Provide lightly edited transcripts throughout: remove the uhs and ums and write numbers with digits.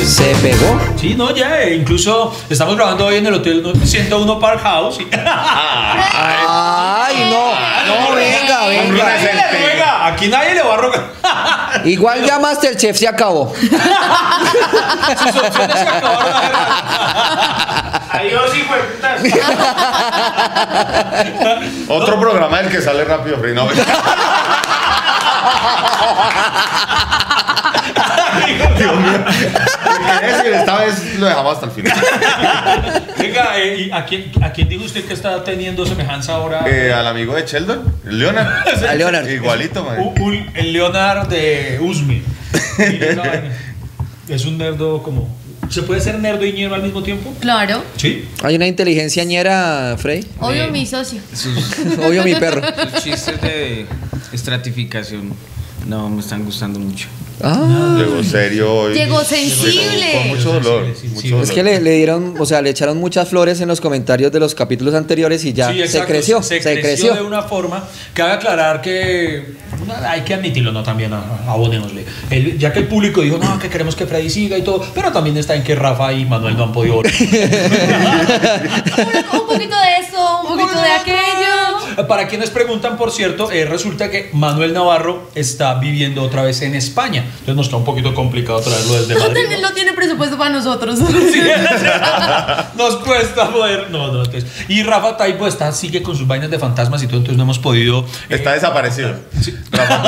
¿Se pegó? Sí, no, ya, incluso estamos grabando hoy en el Hotel 101 Park House. Ay, no, venga. Aquí nadie le va a rogar. Igual ya Masterchef se acabó. Sus opciones se acabaron. Adiós, hijo de putas. Otro programa del que sale rápido, Free. No, Dios mío. Esta vez lo dejamos hasta el final. Venga, ¿y a quién dijo usted que está teniendo semejanza ahora? Al amigo de Sheldon, el Leonard. A Leonard. Igualito, man. El Leonard de Usme. Es un nerdo como... ¿Se puede ser nerdo y ñero al mismo tiempo? Claro. Sí. ¿Hay una inteligencia ñera, Frey? Obvio mi socio. Obvio mi perro. Sus chistes de estratificación no me están gustando mucho. Llegó serio hoy. Llegó sensible. Con mucho dolor. Es que le dieron, o sea, le echaron muchas flores en los comentarios de los capítulos anteriores y ya Sí, se exacto. creció. Se creció de una forma. Cabe aclarar que hay que admitirlo, no también abonémosle. Ya que el público dijo, no, que queremos que Freddy siga y todo, pero también está en que Rafa y Manuel no han podido volver. Un poquito de eso, un poquito de aquello. Para quienes preguntan, por cierto, resulta que Manuel Navarro está viviendo otra vez en España. Entonces nos está un poquito complicado traerlo desde Madrid. No tiene presupuesto para nosotros. Sí, nos cuesta poder. No, entonces. Y Rafa Taipo sigue con sus vainas de fantasmas y todo, entonces no hemos podido. Está desaparecido. Sí.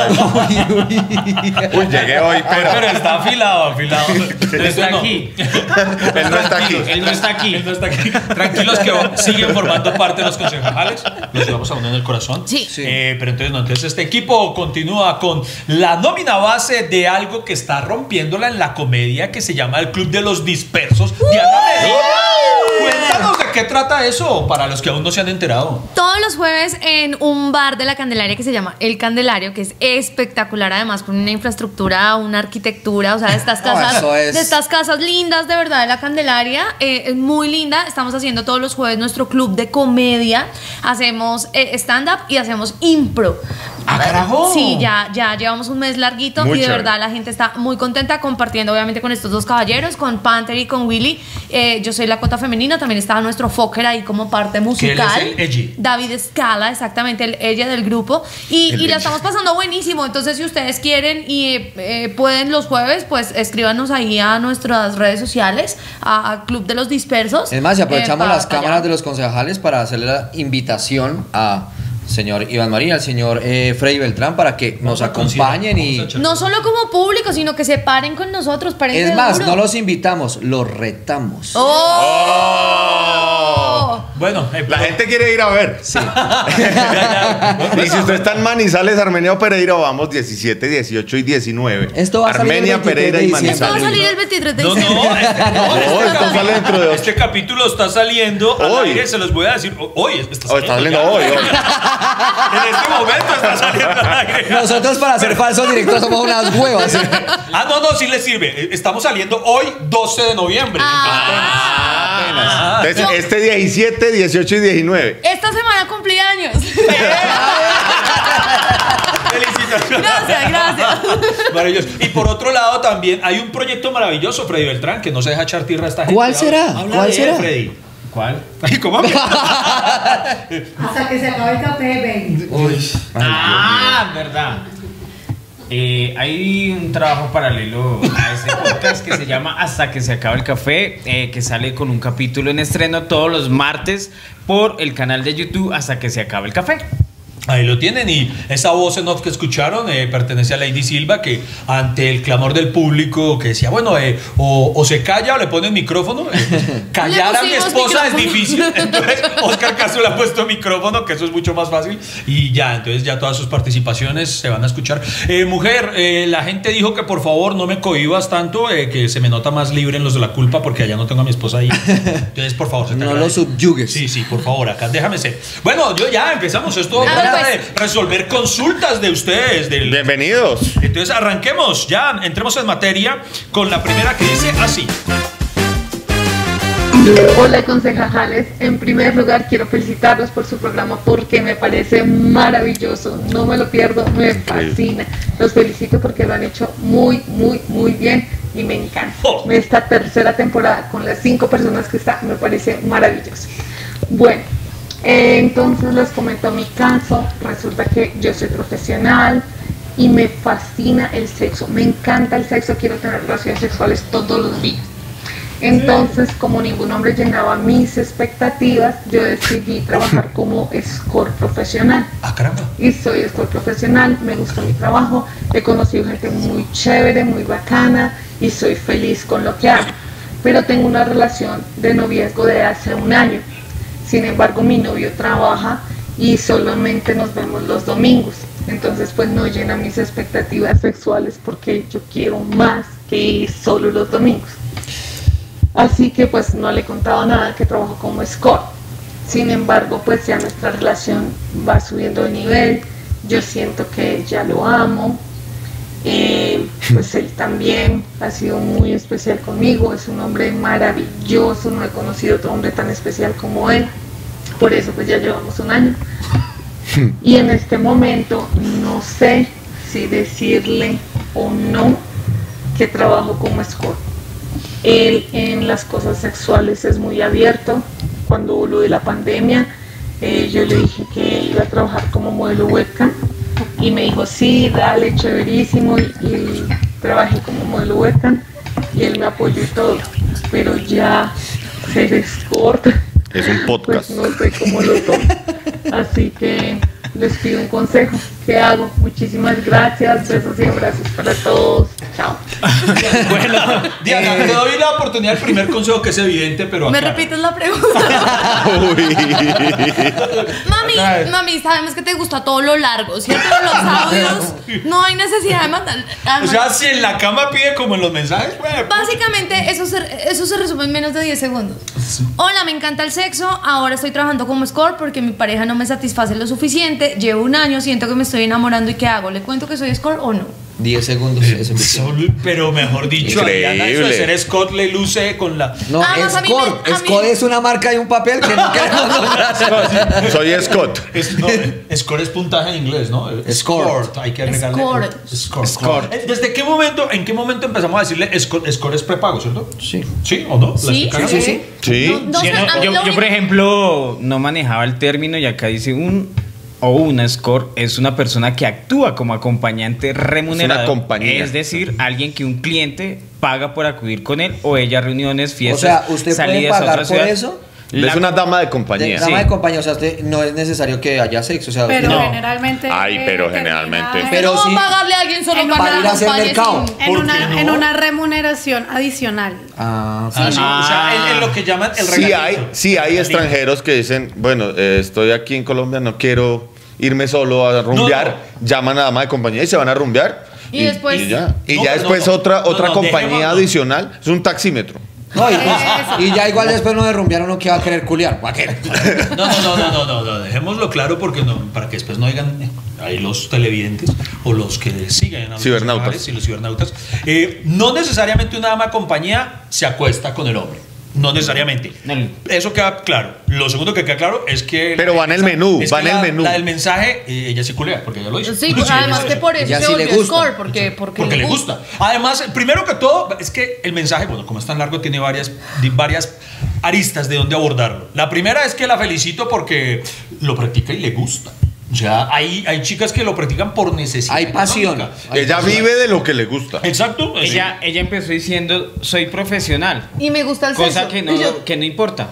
Uy, llegué hoy, Pero está afilado. Está aquí. Él no está aquí. Él no está aquí. Él no está aquí. Tranquilos que siguen formando parte de los concejales. Los llevamos aún en el corazón. Sí. Pero entonces este equipo continúa con la nómina base de algo que está rompiéndola en la comedia que se llama El Club de los Dispersos. Diana Medina, cuéntanos de qué trata eso para los que aún no se han enterado. Todos los jueves en un bar de la Candelaria que se llama El Candelario, que es espectacular, además con una infraestructura, una arquitectura, o sea, de estas casas, de estas casas lindas de verdad de la Candelaria, es muy linda. Estamos haciendo todos los jueves nuestro club de comedia, hacemos stand-up y hacemos impro. ¡Ah, carajo! Sí, ya llevamos un mes larguito Muy y de chévere. verdad la gente está muy contenta compartiendo obviamente con estos dos caballeros, con Panther y con Willy. Yo soy la cota femenina, también está nuestro Fokker ahí como parte musical. ¿Quién es el Edgy? David Scala, exactamente, el ella del grupo. Y la estamos pasando buenísimo. Entonces, si ustedes quieren y pueden los jueves, pues escríbanos ahí a nuestras redes sociales, a Club de los Dispersos. Es más, si aprovechamos las para cámaras allá. de los concejales para hacerle la invitación a señor Iván María, al señor Freddy Beltrán, para que nos acompañen y... No solo como público, sino que se paren con nosotros. Es más, no los invitamos, los retamos. Bueno, La gente quiere ir a ver. Sí. Y si usted está en Manizales, Armenia Pereira, vamos 17, 18 y 19. Esto va a salir Armenia, el 23 Pereira de y diciembre. Esto va a Manizales. salir el 23 de No, diciembre. Esto sale dentro de 8. Este capítulo está saliendo al Hoy. aire, se los voy a decir. Hoy está Oh, está saliendo ya. hoy. En este momento está saliendo al aire. Nosotros para ser falsos directos somos unas huevas. ¿Sí? No, sí le sirve. Estamos saliendo hoy, 12 de noviembre. Entonces, este 17, 18 y 19. Esta semana cumplí años. Felicitaciones. Gracias. Maravilloso. Y por otro lado también hay un proyecto maravilloso, Freddy Beltrán, que no se deja echar tierra a esta gente. ¿Cuál será? Habla ¿Cuál de él, será? Freddy. ¿Cuál? Ay, ¿cómo? Hasta que se acabe el café, baby. Verdad. Hay un trabajo paralelo a este podcast que se llama Hasta que se acabe el café, que sale con un capítulo en estreno todos los martes por el canal de YouTube Hasta que se acabe el café. Ahí lo tienen, y esa voz en off que escucharon pertenece a Lady Silva, que ante el clamor del público que decía, bueno, o se calla o le pone el micrófono. Callar a mi esposa es difícil, entonces Oscar Castro le ha puesto micrófono, que eso es mucho más fácil, y ya, entonces ya todas sus participaciones se van a escuchar. Mujer, la gente dijo que por favor no me cohibas tanto, que se me nota más libre en los de la culpa, porque allá no tengo a mi esposa ahí. Entonces, por favor, se te No lo agradece. subyugues. Sí, por favor, acá déjame ser. Bueno, yo ya empezamos. Esto trata de resolver consultas de ustedes. Bienvenidos. Entonces arranquemos, ya entremos en materia con la primera que dice así. Hola concejales, en primer lugar quiero felicitarlos por su programa porque me parece maravilloso, no me lo pierdo, me fascina, los felicito porque lo han hecho muy bien y me encanta. Esta tercera temporada con las 5 personas que está me parece maravillosa. Bueno, entonces les comento mi caso. Resulta que yo soy profesional y me fascina el sexo, me encanta el sexo, quiero tener relaciones sexuales todos los días. Entonces, como ningún hombre llenaba mis expectativas, yo decidí trabajar como escort profesional. Ah, caramba. Y soy escort profesional, me gusta mi trabajo, he conocido gente muy chévere, muy bacana y soy feliz con lo que hago. Pero tengo una relación de noviazgo de hace 1 año. Sin embargo, mi novio trabaja y solamente nos vemos los domingos. Entonces, pues no llena mis expectativas sexuales porque yo quiero más que solo los domingos. Así que pues no le he contado nada que trabajo como escort. Sin embargo, pues ya nuestra relación va subiendo de nivel. Yo siento que ya lo amo. Pues él también ha sido muy especial conmigo. Es un hombre maravilloso. No he conocido otro hombre tan especial como él. Por eso pues ya llevamos 1 año. Y en este momento no sé si decirle o no que trabajo como escort. Él en las cosas sexuales es muy abierto. Cuando lo de la pandemia, yo le dije que iba a trabajar como modelo webcam y me dijo, sí, dale, chéverísimo, y trabajé como modelo webcam y él me apoyó y todo, pero ya ser escort es un podcast. Pues no sé cómo lo tomo. Así que les pido un consejo. ¿Qué hago? Muchísimas gracias. Besos y abrazos para todos. Chao. Bueno, Diana, te doy la oportunidad del primer consejo que es evidente, pero ¿Me aclara. repites la pregunta? Mami, sabemos que te gusta todo lo largo, ¿cierto? Los audios, no hay necesidad de mandar. O sea, si en la cama pide como en los mensajes, bueno, Básicamente, eso se resume en menos de 10 segundos. Hola, me encanta el sexo. Ahora estoy trabajando como escort porque mi pareja no me satisface lo suficiente. Llevo 1 año, siento que me estoy enamorando. ¿Y qué hago? ¿Le cuento que soy escort o no? 10 segundos. pero mejor dicho, Increíble. Diana, eso de ser Scott le luce con la... No, Además, a mí Escort. me- a Escort mí- es una marca y un papel que no queremos nombrar. Soy Scott. Score es puntaje en inglés, ¿no? Escort. Hay que agregarle. Escort. Escort. ¿Desde qué momento, en qué momento empezamos a decirle Score es prepago, ¿cierto? Sí. ¿Sí o no? ¿La Sí, explicamos? sí. Sí. No, Yo, o sea, a mí yo, lo por único- ejemplo, no manejaba el término y acá dice una escort es una persona que actúa como acompañante remunerado. Es una compañía. Es decir, alguien que un cliente paga por acudir con él o ella a reuniones, O fiestas, sea, ¿usted puede salidas a pagar otra por ciudad. eso? Es una dama de compañía. Dama Sí. de compañía, o sea, no es necesario que haya sexo. O sea, Pero No. generalmente. Ay, pero termina generalmente. Pero no sí- pagarle a alguien solo En para una- que ir a hacer acompañe mercado. sin- en ¿Por una, qué no? en una remuneración adicional. Ah, sí. Ah, sí, o sea, en lo que llaman el regalito. Sí hay extranjeros que dicen, bueno, estoy aquí en Colombia, no quiero irme solo a rumbear. Llaman a dama de compañía y se van a rumbear. Y después- Y ya, No, después no. otra No, compañía dejémoslo. adicional. Es un taxímetro. No, y ya igual después no de rumbear uno que va a querer culiar. ¿Para qué? No, dejémoslo claro porque no, para que después no digan ahí los televidentes o los que siguen a Cibernautas. y los cibernautas. No necesariamente una dama de compañía se acuesta con el hombre. No necesariamente. No. Eso queda claro. Lo segundo que queda claro es que. Pero va en el menú, es va que en el la- menú. La del mensaje, ella se culea, porque ella lo hizo. Sí, pues, además que por eso Ya se sí le volvió gusta. escort, porque le gusta. Además, primero que todo, es que el mensaje, bueno, como es tan largo, tiene varias aristas de dónde abordarlo. La primera es que la felicito porque lo practica y le gusta. Ya hay chicas que lo practican por necesidad. Hay pasión. económica. Ella vive de lo que le gusta. Exacto. Ella empezó diciendo, soy profesional. Y me gusta el Cosa sexo. que Y yo- no importa.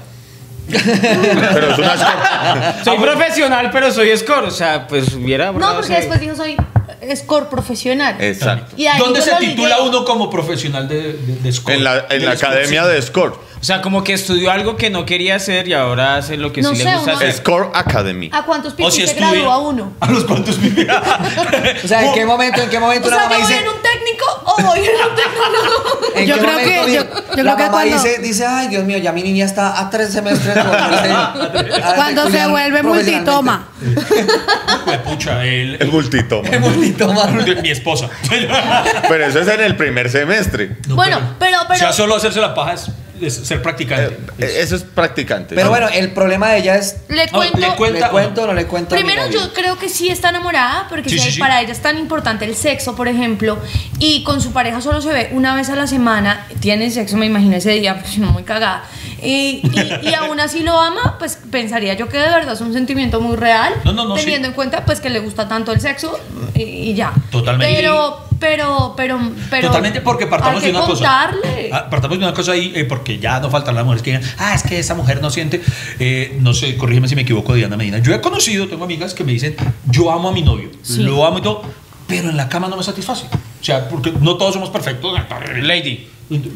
Pero es una escort. Soy profesional, pero soy escort. O sea, pues hubiera... No, porque después dijo soy escort profesional. Exacto. Y ahí ¿Dónde yo se lo titula ligué. uno como profesional de escort? En la Del academia escort, de Escort. O sea, como que estudió algo que no quería hacer y ahora hace lo que No sí sé, le gusta uno- hacer. Escort Academy. ¿A cuántos O pisos si se estudia- gradúa uno? ¿A los cuantos vivía? O sea, ¿en qué momento O una sea, mamá ¿yo voy dice? en un técnico o voy en un tecnólogo? ¿En Yo qué creo momento que- dice- yo creo la que mamá cuando- dice, ay, Dios mío, ya mi niña está a 3 semestres. Cuando se vuelve multitoma. Pucha, El multitoma. Multitoma. mi esposa. Pero eso es en el primer semestre. No, Bueno, pero O sea, solo hacerse la paja es. ser practicante. Eso es practicante. Pero bueno, el problema de ella es... ¿Le cuento? ¿Le cuento o no le cuento? Primero, yo creo que sí está enamorada, porque si para ella es tan importante el sexo, por ejemplo, y con su pareja solo se ve una vez a la semana, tiene sexo, me imagino ese día, pues no, muy cagada, y aún así lo ama, pues pensaría yo que de verdad es un sentimiento muy real, teniendo en cuenta pues que le gusta tanto el sexo y ya. Totalmente. Pero totalmente, porque partamos de una contarle. cosa. Partamos de una cosa ahí, porque ya no faltan las mujeres que digan, es que esa mujer no siente. No sé, corrígeme si me equivoco, Diana Medina. Yo he conocido, tengo amigas que me dicen, yo amo a mi novio, lo amo y todo, pero en la cama no me satisface. O sea, porque no todos somos perfectos. Lady. Lady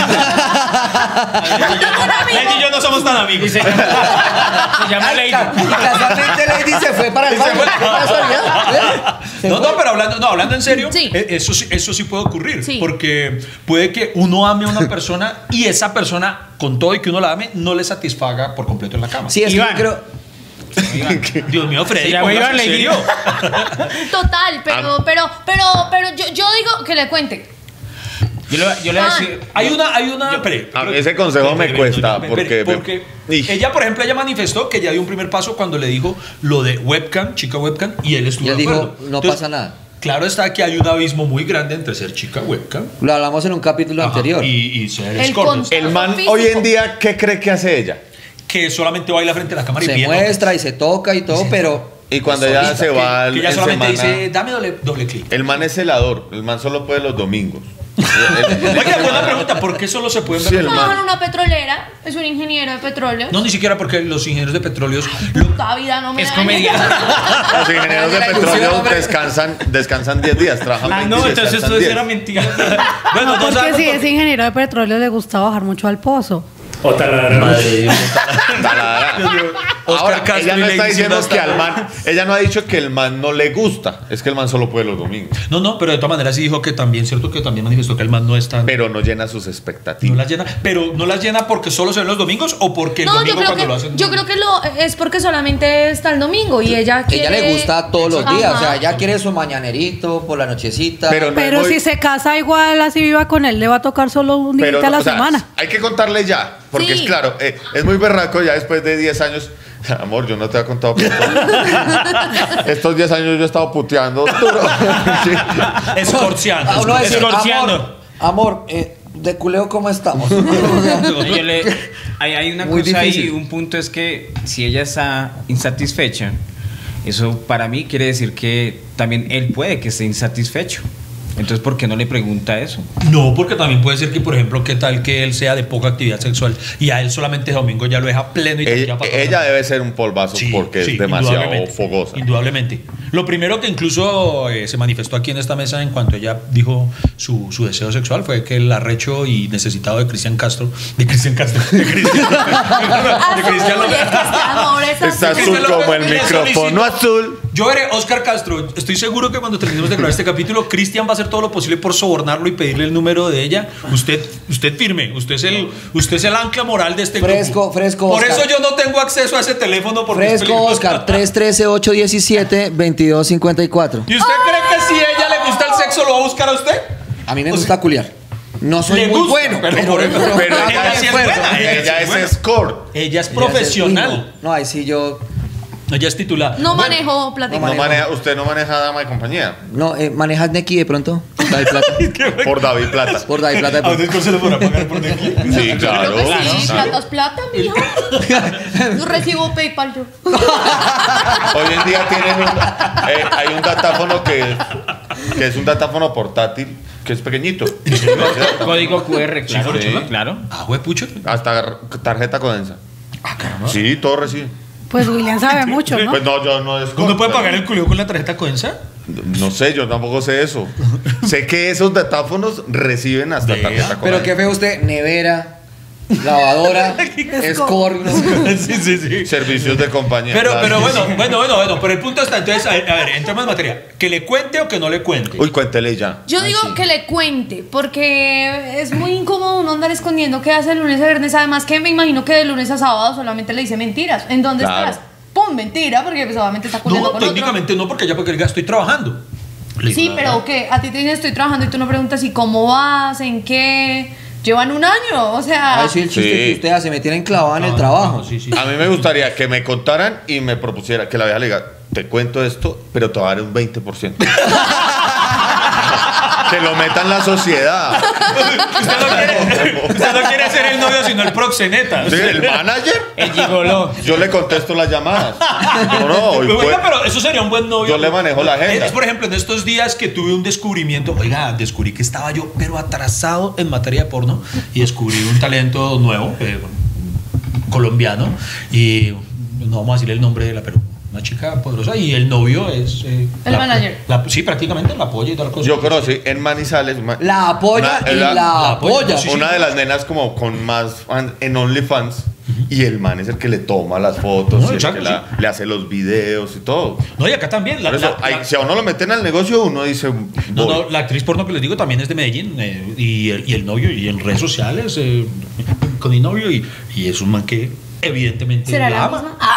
y yo no somos tan amigos. Se llama Lady. Y casualmente Lady se fue para el baño. No, pero hablando en serio, sí. Eso sí puede ocurrir. Sí. Porque puede que uno ame a una persona y esa persona, con todo y que uno la ame, no le satisfaga por completo en la cama. Sí, es que yo creo... Dios mío, Freddy, Iván, ¿en serio? Total, pero yo digo que le cuente. Yo le voy a decir. Hay una. A mí ese consejo me cuesta. Porque ella, por ejemplo, ella manifestó que ya dio un primer paso cuando le dijo lo de webcam, chica webcam, y él estuvo de acuerdo. Dijo, no pasa nada. Claro está que hay un abismo muy grande entre ser chica webcam. Lo hablamos en un capítulo anterior. Y ser escort. El man hoy en día, ¿qué cree que hace ella? Que solamente baila frente a la cámara y se muestra y se toca y todo, pero... Y cuando ella se va que ella solamente dice, dame doble clic. El man es celador. El man solo puede los domingos. Oiga, buena pregunta, ¿por qué solo se pueden ver? Trabaja en una petrolera, es un ingeniero de petróleo. No, ni siquiera porque los ingenieros de petróleo puta vida, no me es comediante. Los ingenieros de petróleo descansan 10 días, trabajan 20 entonces esto era mentira. Bueno, porque si ese ingeniero de petróleo le gusta bajar mucho al pozo. O taladrar. Ahora, ella no está diciendo que al man, ella no ha dicho que el man no le gusta, es que el man solo puede los domingos. No, pero de todas maneras sí dijo que también, cierto que también manifestó que el man no es tan... Pero no llena sus expectativas. No las llena, pero no las llena porque solo se ven los domingos o porque el domingo cuando lo hacen. Yo creo que es porque solamente está el domingo y ella quiere... Ella le gusta todos los días, o sea, ella quiere su mañanerito por la nochecita. Pero si se casa igual así viva con él, le va a tocar solo un día a la semana. Hay que contarle ya, porque es claro, es muy berraco ya después de 10 años. Amor, yo no te he contado. Estos 10 años yo he estado puteando duro. Sí. Escorciando. Amor, de culeo, ¿cómo estamos? Hay una cosa ahí, un punto es que si ella está insatisfecha, eso para mí quiere decir que también él puede que esté insatisfecho. Entonces, ¿por qué no le pregunta eso? No, porque también puede ser que, por ejemplo, qué tal que él sea de poca actividad sexual y a él solamente el domingo ya lo deja pleno y ella debe ser un polvazo porque es demasiado fogosa. Indudablemente. Lo primero que incluso se manifestó aquí en esta mesa en cuanto ella dijo su deseo sexual fue que el arrecho y necesitado de Cristian Castro. De Cristian Está azul como el micrófono azul. Yo veré, Oscar Castro, estoy seguro que cuando terminemos de grabar este capítulo, Cristian va a hacer todo lo posible por sobornarlo y pedirle el número de ella. Usted firme, usted es el ancla moral de este grupo. Fresco, por Oscar. eso yo no tengo acceso a ese teléfono porque Fresco, Oscar, 313-817-2254. ¿Y usted cree que si ella le gusta el sexo lo va a buscar a usted? A mí me gusta culiar. No soy muy bueno, pero ella sí es buena. Ella es escort. Ella es profesional. No, ahí sí yo... Ella es titular. No manejo plata. ¿Usted no maneja dama de compañía? No, ¿manejas Neki de pronto? David Plata. Por David Plata. Por David Plata. ¿A usted se lo podrá pagar por Neki? Sí, claro. Sí, plata es plata, mijo. No recibo PayPal yo. Hoy en día hay un datáfono que es un datáfono portátil que es pequeñito. Código QR, claro. Sí. Claro. Huepucho. Hasta tarjeta Codensa. Caramba. Sí, todo recibe. Pues William sabe mucho, ¿no? Pues no, yo no es. ¿Uno puede pagar el culio con la tarjeta Codensa? No sé, yo tampoco sé eso. Sé que esos datáfonos reciben hasta tarjeta Codensa. Pero qué feo usted, nevera, lavadora, escort. Sí. Servicios de compañía. Pero bueno, pero el punto está, entonces, a ver, entremos en materia. ¿Que le cuente o que no le cuente? Uy, cuéntele ya. Yo digo que le cuente, porque es muy incómodo uno andar escondiendo qué hace de lunes a viernes. Además que me imagino que de lunes a sábado solamente le dice mentiras. ¿En dónde estás? ¡Pum! Mentira, porque pues, obviamente está culiando con técnicamente otro. No, porque ya porque diga estoy trabajando. Sí, pero ¿qué? A ti te dicen estoy trabajando y tú no preguntas ¿y cómo vas? ¿En qué? llevan un año, o sea... Ay, sí, el chiste que usted hace, me tienen clavado en el trabajo. Sí. A mí me gustaría que me contaran y me propusiera que la vieja le diga, te cuento esto, pero te voy a dar un 20%. Que lo meta en la sociedad. Usted no quiere ser el novio, sino el proxeneta. Sí, el manager. El gigoló. Yo le contesto las llamadas. Oiga, pero eso sería un buen novio. Yo le manejo la agenda. Es, por ejemplo, en estos días que tuve un descubrimiento. Oiga, descubrí que estaba yo, pero atrasado en materia de porno. Y descubrí un talento nuevo, colombiano. Y no vamos a decir el nombre de la pero una chica poderosa, y el novio es el manager. Sí, prácticamente la apoya y toda la cosa. Yo conocí en Manizales la apoya la apoya. Sí, una de las nenas como con más en OnlyFans. Y el man es el que le toma las fotos, No, y exacto, el que le hace los videos y todo. No, y acá también. Por eso, si a uno lo meten al negocio, uno dice... No, la actriz porno que les digo también es de Medellín, y el novio, y en redes sociales, con mi novio, y es un man que evidentemente ¿será la ama. misma?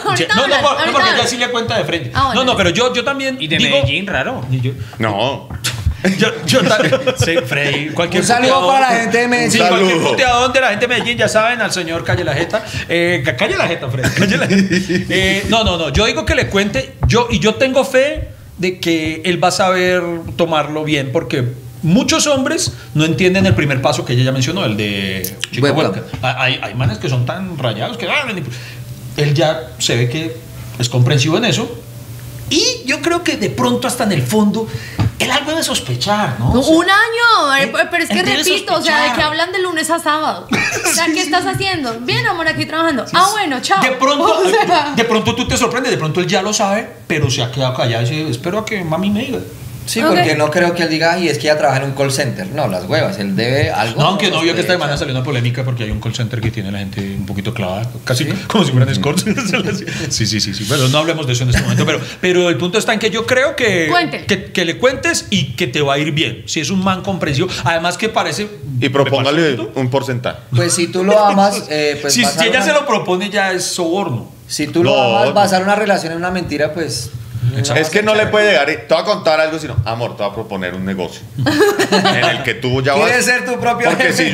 No, porque ella sí le cuenta de frente. Bueno. No, pero yo también Y de digo, Medellín, raro. No. Yo también. Sí, Freddy, cualquier Un saludo puteador, para la gente de Medellín. Sí, cualquier puteador de la gente de Medellín, ya saben, al señor Calle la Jeta. Calle la Jeta, Freddy. Calle la Jeta. No. Yo digo que le cuente. Yo tengo fe de que él va a saber tomarlo bien, porque muchos hombres no entienden el primer paso que ella ya mencionó, el de chica webcam. Hay manes que son tan rayados que él ya se ve que es comprensivo en eso. Y yo creo que de pronto hasta en el fondo él algo debe sospechar, ¿no? Un año, pero es que repito, sospechar. o sea, de que hablan de lunes a sábado. O sea, ¿qué estás haciendo? Bien, amor, aquí trabajando. Bueno, chao. De pronto tú te sorprendes, de pronto él ya lo sabe, pero se ha quedado callado y dice, espero a que mami me diga. Sí, porque no creo que él diga, y es que ella trabaja en un call center. No, las huevas, él debe algo. No, aunque no vio que esta semana salió una polémica porque hay un call center que tiene la gente un poquito clavada, casi como si fueran escorts. Sí. Bueno, no hablemos de eso en este momento, pero el punto está en que yo creo que le cuentes y que te va a ir bien. Si es un man comprensivo, además que parece. Y propóngale un porcentaje. Pues si tú lo amas, pues. Si ella se lo propone, ya es soborno. Si tú lo amas, basar una relación en una mentira, pues. Es que no le puede llegar. Te voy a contar algo, sino, amor, te voy a proponer un negocio en el que tú ya vas. ¿Quieres ser tu propio Porque jefe?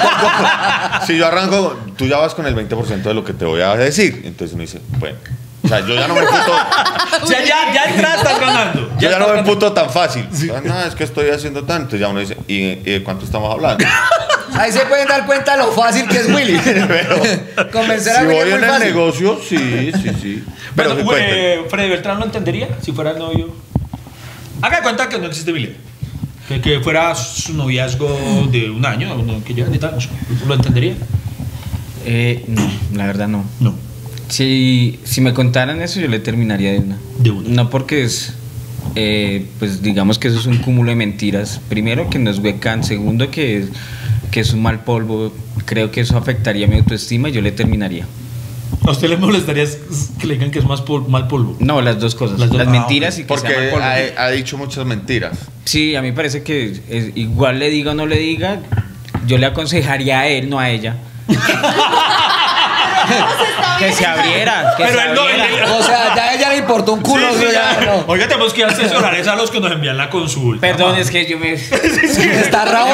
si yo arranco, tú ya vas con el 20% de lo que te voy a decir. Entonces uno dice, bueno, o sea, yo ya no me puto. O sea, ya entradas estás ganando. Yo ya no me puto tan fácil. No, es que estoy haciendo tanto. Ya uno dice, ¿y de cuánto estamos hablando? Ahí se pueden dar cuenta lo fácil que es Willy. Pero convencer a si Willy voy es en muy el fácil. negocio, sí. Pero bueno, Freddy Beltrán lo entendería si fuera el novio. Haga de cuenta que no existe Billy. Que fuera su noviazgo de un año, que llevan 10 años. ¿Lo entendería? No, la verdad no. No. Si me contaran eso, yo le terminaría de una. De una. No porque es. Pues digamos que eso es un cúmulo de mentiras. Primero, que no es webcam. Segundo, que es un mal polvo. Creo que eso afectaría mi autoestima y yo le terminaría. ¿A usted le molestaría que le digan que es mal polvo? No, las dos cosas. Las mentiras y que sea mal porque polvo. ha dicho muchas mentiras. Sí, a mí parece que igual le diga o no le diga, yo le aconsejaría a él, no a ella. Que se abriera. Pero él no. O sea, ya a ella le importó un culo. Sí, ya, no. Oiga, tenemos que asesorar a los que nos envían la consulta. Perdón, es que yo me. Está bravo.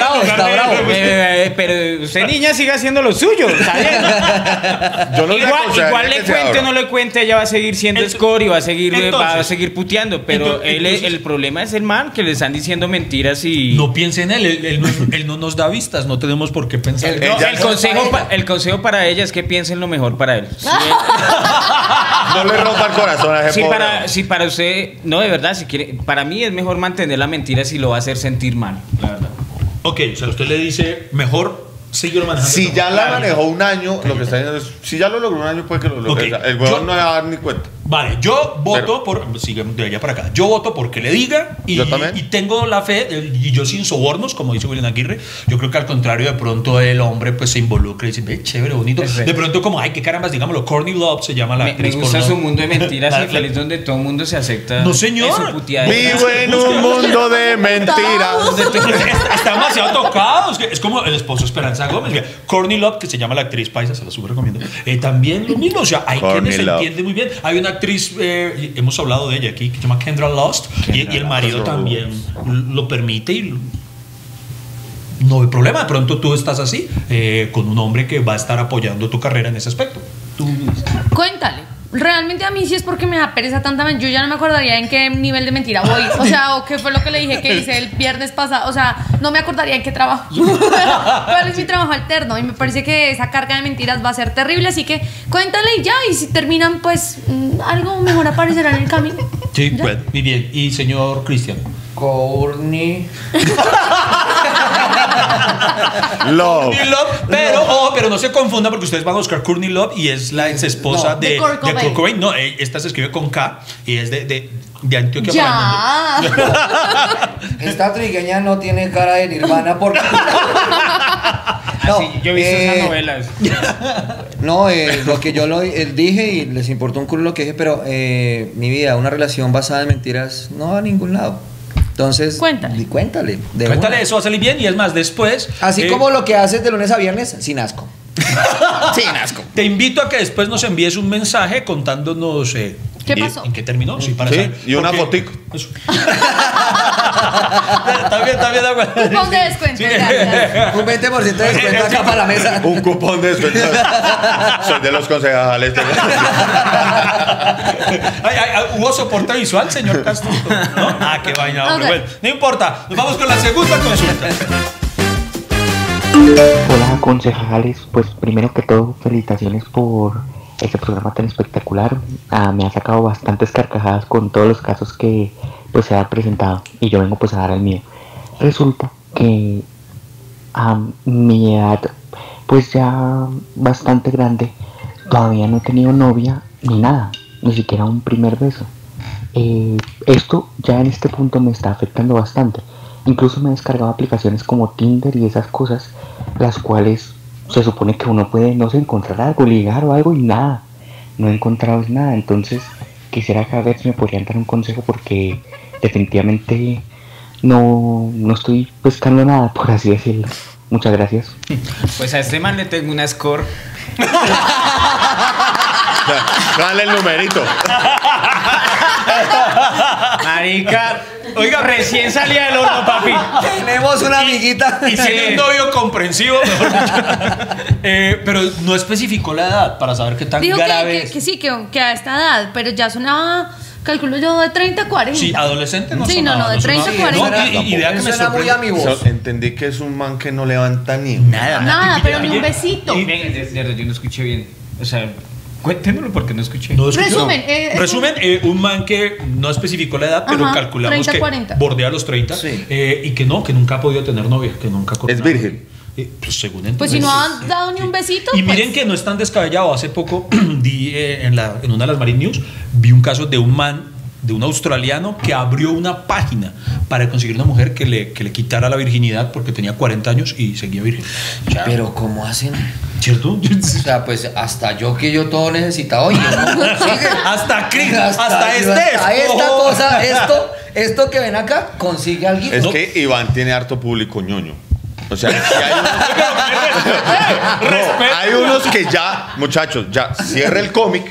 Pero usted, niña, siga haciendo lo suyo. ¿Está bien? Yo no igual le cuente o no le cuente, ella va a seguir siendo score y va a seguir puteando. Pero el problema es el man que le están diciendo mentiras y. No piense en él. Él no nos da vistas. No tenemos por qué pensar. El consejo para ella es que piensen lo mejor para él. No le rompa el corazón a ese pobre. Si para usted, no, de verdad, si quiere, para mí es mejor mantener la mentira si lo va a hacer sentir mal, la verdad. Ok, o sea, usted le dice, mejor seguirlo manejando. Si ya la manejó un año, lo que está diciendo es, si ya lo logró un año, puede que lo logre. Okay. El huevón no va a dar ni cuenta. Vale, yo voto sigue de allá para acá. Yo voto porque le diga y tengo la fe, y yo sin sobornos, como dice William Aguirre. Yo creo que al contrario, de pronto el hombre pues se involucra y dice, ve, chévere, bonito. De pronto como, ay, qué carambas, digámoslo, Courtney Love se llama la actriz. Me gusta su mundo de mentiras y feliz donde todo el mundo se acepta. No, señor. Vivo en un mundo de mentiras. Está demasiado tocado. Es como el esposo Esperanza Gómez. Courtney Love, que se llama la actriz paisa, se la súper recomiendo. También lo mismo, o sea, hay quienes se entiende muy bien. Hay una actriz, hemos hablado de ella aquí, que se llama Kendra Lust, y el marido también lo permite. no hay problema. De pronto tú estás así, con un hombre que va a estar apoyando tu carrera en ese aspecto. Cuéntale. Realmente a mí sí es porque me da pereza tanta mentira. Yo ya no me acordaría en qué nivel de mentira voy. O sea, o qué fue lo que le dije que hice el viernes pasado. O sea, no me acordaría en qué trabajo. ¿Cuál es mi trabajo alterno? Y me parece que esa carga de mentiras va a ser terrible. Así que cuéntale y ya. Y si terminan, pues algo mejor aparecerá en el camino. Sí, pues, muy bien. ¿Y señor Cristian? Courtney Love. Pero no se confunda porque ustedes van a buscar Courtney Love y es la ex esposa de Kurt Cobain. No, esta se escribe con K y es de Antioquia ya. para el mundo. Esta trigueña no tiene cara de Nirvana porque no, sí, yo he visto esas novelas. No, lo que yo dije y les importó un culo lo que dije, pero mi vida, una relación basada en mentiras no va a ningún lado. Entonces, cuéntale. Cuéntale eso va a salir bien y es más, después... Así como lo que haces de lunes a viernes, sin asco. Sin asco. Te invito a que después nos envíes un mensaje contándonos... ¿Qué pasó? ¿En qué terminó? Sí, y una fotico. También de acuerdo. Cupón de descuento. Sí. Un 20% de descuento acá para la mesa. Un cupón de descuento. Soy de los concejales. ¿Hubo soporte visual, señor Castro? ¿No? Ah, qué vaina, hombre. Okay. Bueno, no importa. Nos vamos con la segunda consulta. Hola, concejales. Pues primero que todo, felicitaciones por este programa tan espectacular. Me ha sacado bastantes carcajadas con todos los casos que pues se han presentado y yo vengo pues a dar el mío. Resulta que a mi edad pues ya bastante grande todavía no he tenido novia ni nada, ni siquiera un primer beso. Esto ya en este punto me está afectando bastante. Incluso me he descargado aplicaciones como Tinder y esas cosas, las cuales se supone que uno puede, no sé, encontrar algo, ligar o algo y nada. No he encontrado nada. Entonces quisiera que a ver si me podrían dar un consejo porque definitivamente no estoy pescando nada, por así decirlo. Muchas gracias. Pues a este man le tengo una score. Dale el numerito. Marica, oiga, recién salía del horno, papi. Tenemos una amiguita. Y tiene un novio comprensivo, mejor dicho. Pero no especificó la edad para saber qué tan Dijo grave es. que sí, que a esta edad, pero ya sonaba, calculo yo, de 30 a 40. Sí, adolescente no Sí, sonaba, no, de 30 a 40. Y vea que me suena muy a mi voz. Entendí que es un man que no levanta ni Nada, pero ni un besito. Yo no escuché bien. O sea, cuéntenmelo porque no escuché. No escuché. Resumen, un man que no especificó la edad, pero calculamos 30, que 40. bordea los 30 Sí. Y que nunca ha podido tener novia, que nunca ha Es virgen. Pues según entonces. pues si no han dado ni un besito. Y pues, miren que no es tan descabellado. Hace poco di en una de las Marine News vi un caso de un man, de un australiano que abrió una página para conseguir una mujer que le quitara la virginidad porque tenía 40 años y seguía virgen. O sea, Pero ¿cómo hacen? ¿cierto? O sea, pues hasta yo que yo todo necesitado, oye, no consigue. Hasta Chris, Hasta esta cosa, esto que ven acá, consigue alguien. Es que Iván tiene harto público ñoño. O sea, hay unos que ya, muchachos, ya cierra el cómic.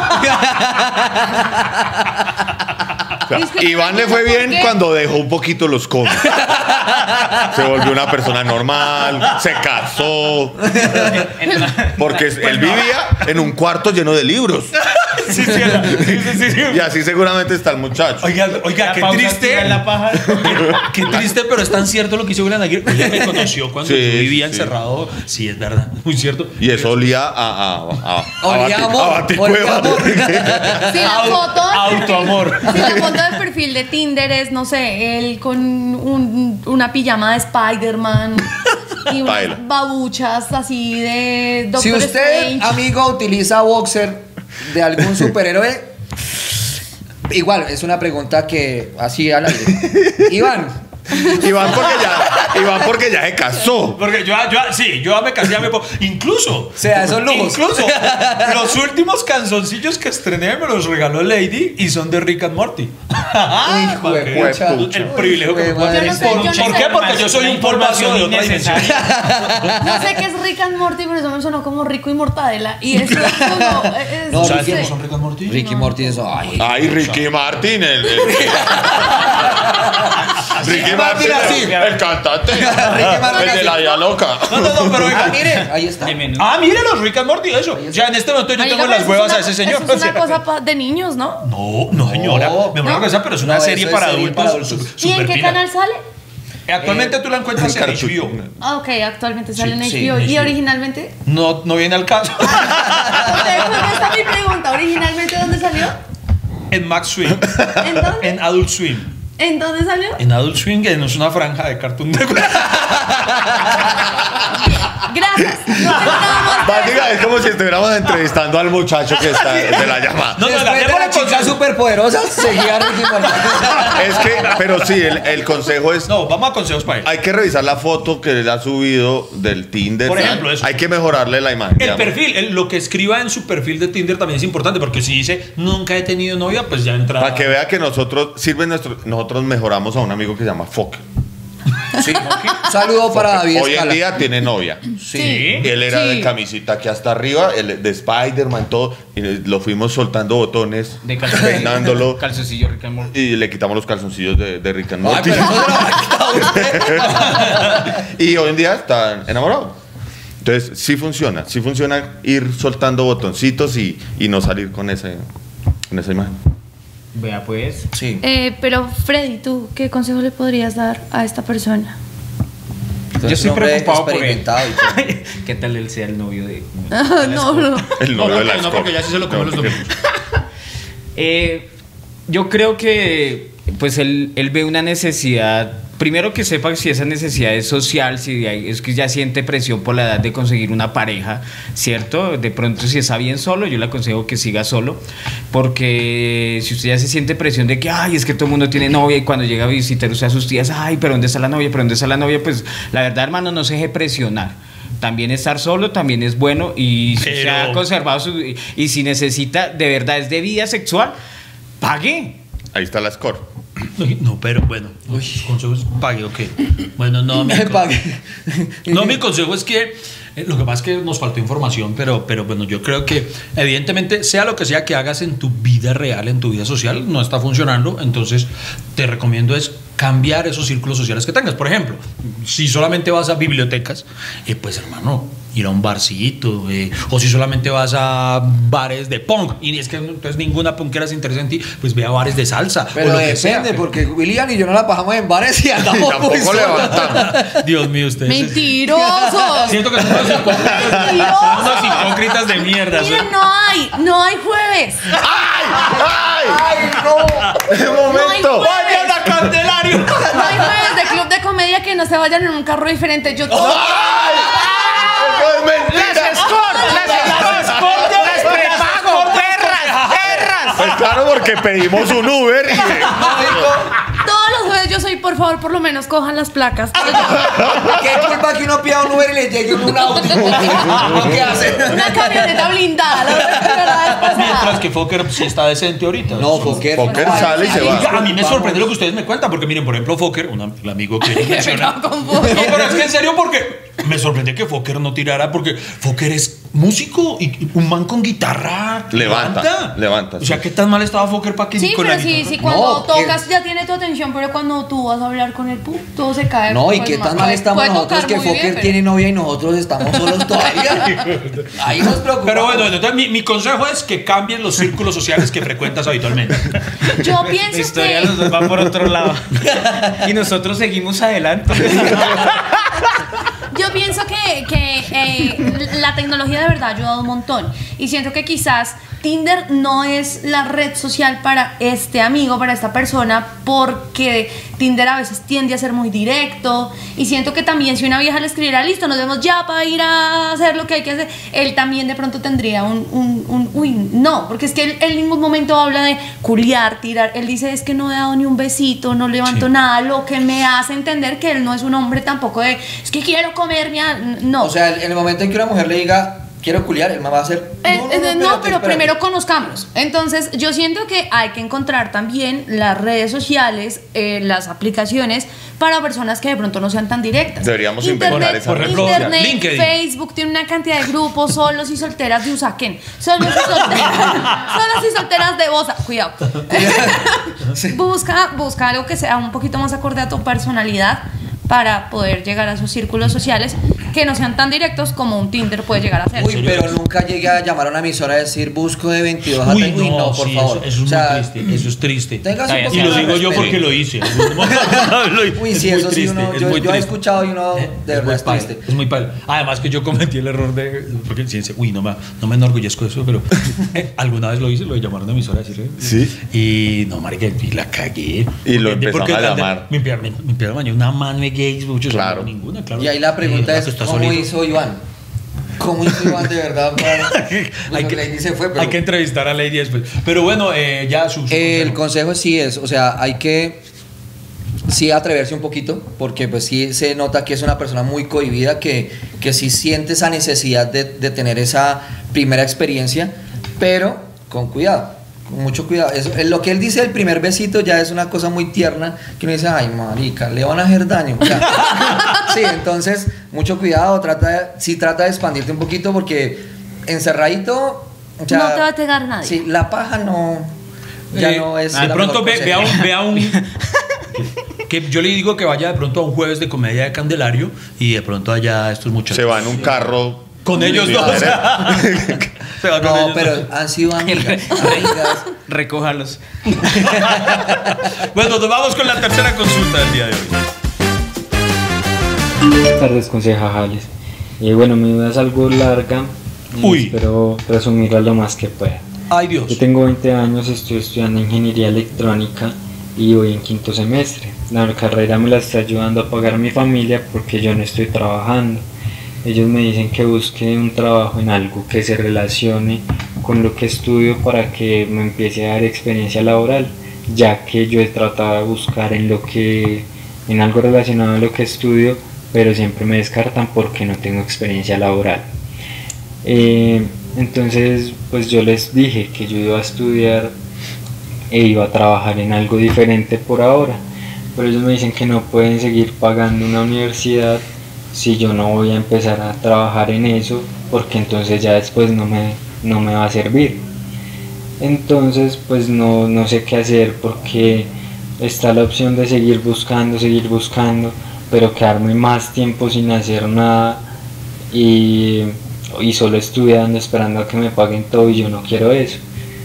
O sea, Iván le fue bien cuando dejó un poquito los cómics. Se volvió una persona normal, se casó. Porque él vivía en un cuarto lleno de libros. Sí. Y así seguramente está el muchacho. Oiga, qué triste. Qué triste, pero es tan cierto lo que hizo Julián Aguirre. Ella me conoció cuando yo vivía encerrado. Sí, es verdad, muy cierto. Y eso olía a Baticueva. Si la foto Autoamor. Si la foto del perfil de Tinder es, no sé, él con una pijama de Spider-Man y unas babuchas así de Doctor Si usted, Strange. amigo, utiliza boxer de algún superhéroe, igual, es una pregunta que así al aire. Iván porque ya se casó. Porque yo ya me casé, ya me pongo. Incluso. O sea, esos lujos. Los últimos calzoncillos que estrené me los regaló Lady y son de Rick and Morty. Hijo de pucha. El privilegio que me puedo Madre. hacer. ¿Por qué? Porque yo soy un polvazo de otra dimensión. No sé qué es Rick and Morty, pero eso me sonó como Rico y Mortadela. Y eso es como. No, ¿Sabes Ricky- quiénes son Rick and Morty? Ricky Morty, eso. Ay, Ricky Martin. Ricky Martin Martin, así. el cantante. cantante. El de la vida loca. No, pero oiga, mire, ahí está. Mire los Rick and Morty, eso. Ya en este momento yo tengo las huevas a ese señor. Eso es una cosa de niños, ¿no? No, señora. Me muero que esa, pero es una serie para adultos. ¿Y en qué canal sale? Actualmente tú la encuentras en HBO. Ok, actualmente sale en HBO. ¿Y originalmente? No viene al caso. ¿Dónde está mi pregunta? ¿Originalmente dónde salió? En Max Swing. ¿En dónde? En Adult Swim. ¿En dónde salió? En Adult Swim, que no es una franja de Cartoon Network. Gracias. Diga, es como si estuviéramos entrevistando al muchacho que está de la llamada. Después de las chicas superpoderosas, seguía Ricky Morty. Es que, pero sí, el consejo es... No, vamos a consejos para él. Hay que revisar la foto que él ha subido del Tinder. Por ejemplo, eso. Hay que mejorarle la imagen. El perfil, lo que escriba en su perfil de Tinder también es importante, porque si dice, nunca he tenido novia, pues ya entra... Para que vea que nosotros mejoramos a un amigo que se llama Fokker. Sí. Un saludo para David Hoy Escala. en día tiene novia. Sí. Él era de camisita aquí hasta arriba, de Spider-Man, todo. Y lo fuimos soltando botones, peinándolo. Calzoncillo Rick and Morty. Y le quitamos los calzoncillos de Rick and Morty. Ay, pero eso lo ha quitado usted. Y hoy en día está enamorado. Entonces, sí funciona ir soltando botoncitos y no salir con esa imagen. Vea pues. Sí. Pero Freddy, ¿tú qué consejo le podrías dar a esta persona? Yo estoy preocupado por él. Y ¿Qué tal él sea el novio de... No. El novio de la No, porque ya sí se lo comen los domingos. Yo creo que pues él ve una necesidad. Primero que sepa si esa necesidad es social, si es que ya siente presión por la edad de conseguir una pareja, ¿cierto? De pronto si está bien solo, yo le aconsejo que siga solo, porque si usted ya se siente presión de que, ay, es que todo el mundo tiene novia y cuando llega a visitar usted a sus tías, ay, pero ¿dónde está la novia? ¿Pero dónde está la novia? Pues la verdad, hermano, no se deje presionar. También estar solo también es bueno y si se ha conservado y si necesita, de verdad es de vida sexual, pague. Ahí está la score. No, pero bueno, consejos pague o qué. Bueno, no, mi consejo es que lo que pasa es que nos faltó información, pero bueno, yo creo que evidentemente sea lo que sea que hagas en tu vida real, en tu vida social, no está funcionando, entonces te recomiendo es cambiar esos círculos sociales que tengas. Por ejemplo, si solamente vas a bibliotecas, pues hermano, ir a un barcito, o si solamente vas a bares de punk y es que entonces ninguna punkera se interesa en ti, pues ve a bares de salsa. Pero o lo que depende, sea. Porque William y yo no la pasamos en bares y andamos muy Tampoco levantamos. Dios mío, ustedes. ¡Mentirosos! Siento que son unos hipócritas de mierda. Miren, no hay jueves. ¡Ay, no! ¡De momento! ¡Vayan a Candelario! No hay jueves de club de comedia que no se vayan en un carro diferente. Yo todo. ¡Ay! ¡Eso es mentira! ¡Las prepago, perras! Pues claro, porque pedimos un Uber y... Todos los jueves yo soy, por favor, por lo menos cojan las placas. ¿Qué culpa que uno pida un Uber y le llegue un auto? ¿Qué hace? Una camioneta blindada. La verdad Mientras que Fokker sí está decente ahorita. No, Fokker sale y se va. A mí me sorprende lo que ustedes me cuentan, porque miren, por ejemplo, Fokker, el amigo que menciona. No, pero es que en serio, porque me sorprende que Fokker no tirara, porque Fokker es músico y un man con guitarra. Levanta. O sea, ¿qué tan mal estaba Fokker para que sí, con pero la sí, cuando tocas ya tiene tu atención, pero cuando tú vas a hablar con el todo se cae. No, y qué tan mal estamos nosotros que Fokker tiene novia y nosotros estamos solos todavía. Ahí nos preocupa. Pero bueno, entonces mi consejo es que cambien los círculos sociales que frecuentas habitualmente. Yo pienso La historia nos va por otro lado. Y nosotros seguimos adelante. Yo pienso que la tecnología de verdad ha ayudado un montón. Y siento que quizás Tinder no es la red social para este amigo, para esta persona, porque Tinder a veces tiende a ser muy directo. Y siento que también si una vieja le escribiera, listo, nos vemos ya para ir a hacer lo que hay que hacer, él también de pronto tendría uy, no, porque es que él en ningún momento habla de culiar, tirar. Él dice, es que no he dado ni un besito, no levanto nada, lo que me hace entender que él no es un hombre tampoco de, es que quiero comerme, no. O sea, en el momento en que una mujer le diga, quiero culiar, él me va a hacer... pero primero conozcámonos. Entonces yo siento que hay que encontrar también las redes sociales, las aplicaciones para personas que de pronto no sean tan directas. Deberíamos inventar esa. Por ejemplo, Internet, LinkedIn. Facebook tiene una cantidad de grupos, solos y solteras de Usaquén, solos y solteras de Bosa, cuidado. Busca algo que sea un poquito más acorde a tu personalidad. para poder llegar a esos círculos sociales que no sean tan directos como un Tinder puede llegar a ser. Uy, pero nunca llegué a llamar a una emisora a decir busco de 22 a 30. Uy, no, por favor. Eso es muy triste. Eso es triste. Y lo digo yo porque lo hice. Uy, sí, eso sí, yo he escuchado y uno de verdad es triste. Es muy padre. Además que yo cometí el error de, porque uy, no me enorgullezco de eso, pero alguna vez lo hice, lo llamaron a una emisora a decirle. Sí. Y no, marica, y la cagué. Y lo empezaron a llamar. Me empezaron a una man de gays, muchos, claro. Ninguna, claro. Y ahí la pregunta es, ¿cómo hizo Iván? ¿Cómo hizo Iván de verdad? Lady se fue, pero... Hay que entrevistar a Lady después. Pero bueno, ya su el consejo sí es, o sea, hay que sí atreverse un poquito, porque pues sí se nota que es una persona muy cohibida, que sí siente esa necesidad de tener esa primera experiencia, pero con cuidado. Con mucho cuidado. Lo que él dice del primer besito ya es una cosa muy tierna, que uno dice, ay, marica, le van a hacer daño. Sí, entonces, mucho cuidado, trata de expandirte un poquito, porque encerradito... no te va a pegar nadie. Sí, la paja no es... De pronto vea un que yo le digo que vaya de pronto a un jueves de comedia de Candelario, y de pronto allá estos muchachos... Se va en un carro... Con ellos dos. No, pero han sido amigas. Recójalos. Bueno, nos vamos con la tercera consulta del día de hoy. Buenas tardes, concejales. Bueno, mi duda es algo larga. Espero resumirla lo más que pueda. Ay, Dios. Yo tengo 20 años, estoy estudiando ingeniería electrónica y voy en 5º semestre. La carrera me la está ayudando a pagar mi familia porque yo no estoy trabajando. Ellos me dicen que busque un trabajo en algo que se relacione con lo que estudio para que me empiece a dar experiencia laboral, ya que yo he tratado de buscar en algo relacionado a lo que estudio, pero siempre me descartan porque no tengo experiencia laboral. Entonces, pues yo les dije que yo iba a estudiar e iba a trabajar en algo diferente por ahora, pero ellos me dicen que no pueden seguir pagando una universidad si yo no voy a empezar a trabajar en eso, porque entonces ya después no me va a servir. Entonces pues no sé qué hacer, porque está la opción de seguir buscando, pero quedarme más tiempo sin hacer nada y solo estudiando, esperando a que me paguen todo, y yo no quiero eso.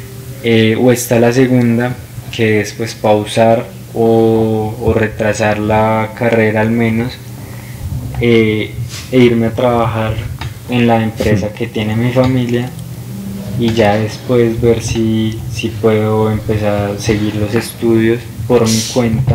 O está la segunda, que es pues pausar o retrasar la carrera al menos, e irme a trabajar en la empresa que tiene mi familia, y ya después ver si puedo empezar a seguir los estudios por mi cuenta,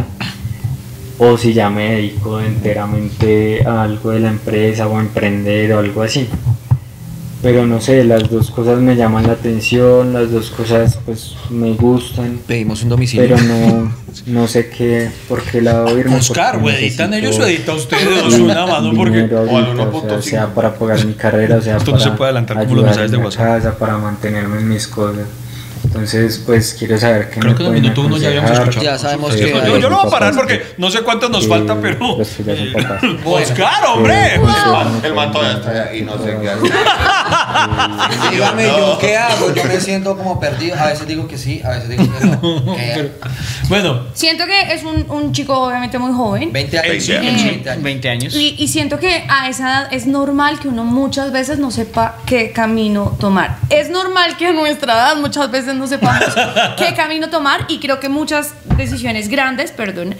o si ya me dedico enteramente a algo de la empresa, o a emprender o algo así. Pero no sé, las dos cosas me llaman la atención, las dos cosas pues me gustan. Pedimos un domicilio. Pero no sé por qué lado irme. Oscar, o editan ellos o edita ustedes una mano, porque o sea, para pagar mi carrera, o sea, esto para no se puede adelantar como los mensajes de WhatsApp. Casa, para mantenerme en mis cosas. Entonces, pues quiero saber qué creo que en el minuto uno ya habíamos escuchado. Ya sabemos que yo lo voy a parar porque no sé cuánto nos falta, pero Oscar, hombre. El man todavía está ahí, no sé qué hacer. Dígame, ¿yo qué hago? Yo me siento como perdido. A veces digo que sí, a veces digo que no. Bueno, siento que es un chico obviamente muy joven. 20 años. 20 años. Y siento que a esa edad es normal que uno muchas veces no sepa qué camino tomar. Es normal que a nuestra edad muchas veces no sepamos qué camino tomar, y creo que muchas decisiones grandes,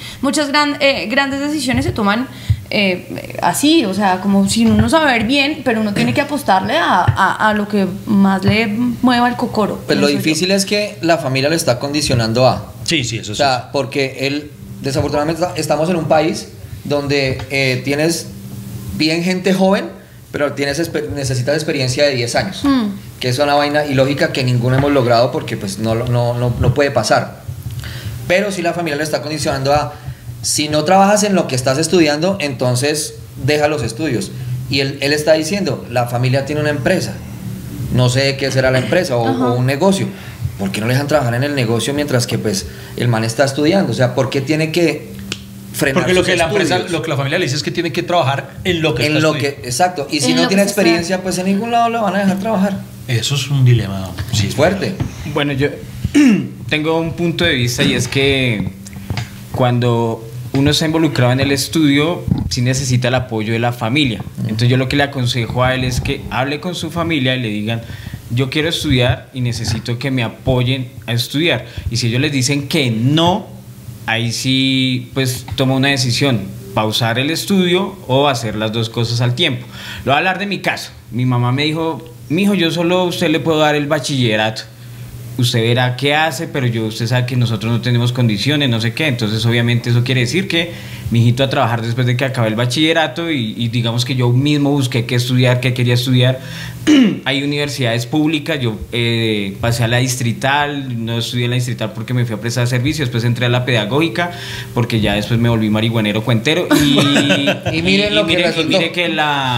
grandes decisiones se toman así, o sea, como sin uno saber bien, pero uno tiene que apostarle a lo que más le mueva el cocoro. Pues lo difícil es que la familia lo está condicionando a... Sí, eso sí. O sea, porque él, desafortunadamente, estamos en un país donde tienes bien gente joven, pero necesitas experiencia de 10 años. Que es una vaina ilógica que ninguno hemos logrado, porque pues no puede pasar. Pero si la familia lo está condicionando a, si no trabajas en lo que estás estudiando, entonces deja los estudios. Y él está diciendo, la familia tiene una empresa, no sé qué será la empresa, o un negocio. ¿Por qué no le dejan trabajar en el negocio mientras que pues el man está estudiando? O sea, ¿por qué tiene que frenar? Porque lo que la familia le dice es que tiene que trabajar en lo que está estudiando. Exacto. Y si no tiene experiencia, pues en ningún lado lo van a dejar trabajar. Eso es un dilema, sí, fuerte. Bueno, yo tengo un punto de vista, y es que cuando uno está involucrado en el estudio, sí necesita el apoyo de la familia. Entonces yo lo que le aconsejo a él es que hable con su familia y le digan, yo quiero estudiar y necesito que me apoyen a estudiar. Y si ellos les dicen que no, ahí sí pues toma una decisión, pausar el estudio o hacer las dos cosas al tiempo. Lo voy a hablar de mi caso. Mi mamá me dijo, mijo, yo solo a usted le puedo dar el bachillerato. Usted verá qué hace, pero usted sabe que nosotros no tenemos condiciones, no sé qué. Entonces, obviamente, eso quiere decir que mi hijito a trabajar después de que acabe el bachillerato y digamos que yo mismo busqué qué estudiar, qué quería estudiar. Hay universidades públicas, yo pasé a la distrital, no estudié en la distrital porque me fui a prestar servicio, después entré a la pedagógica porque ya después me volví marihuanero cuentero. Y mire que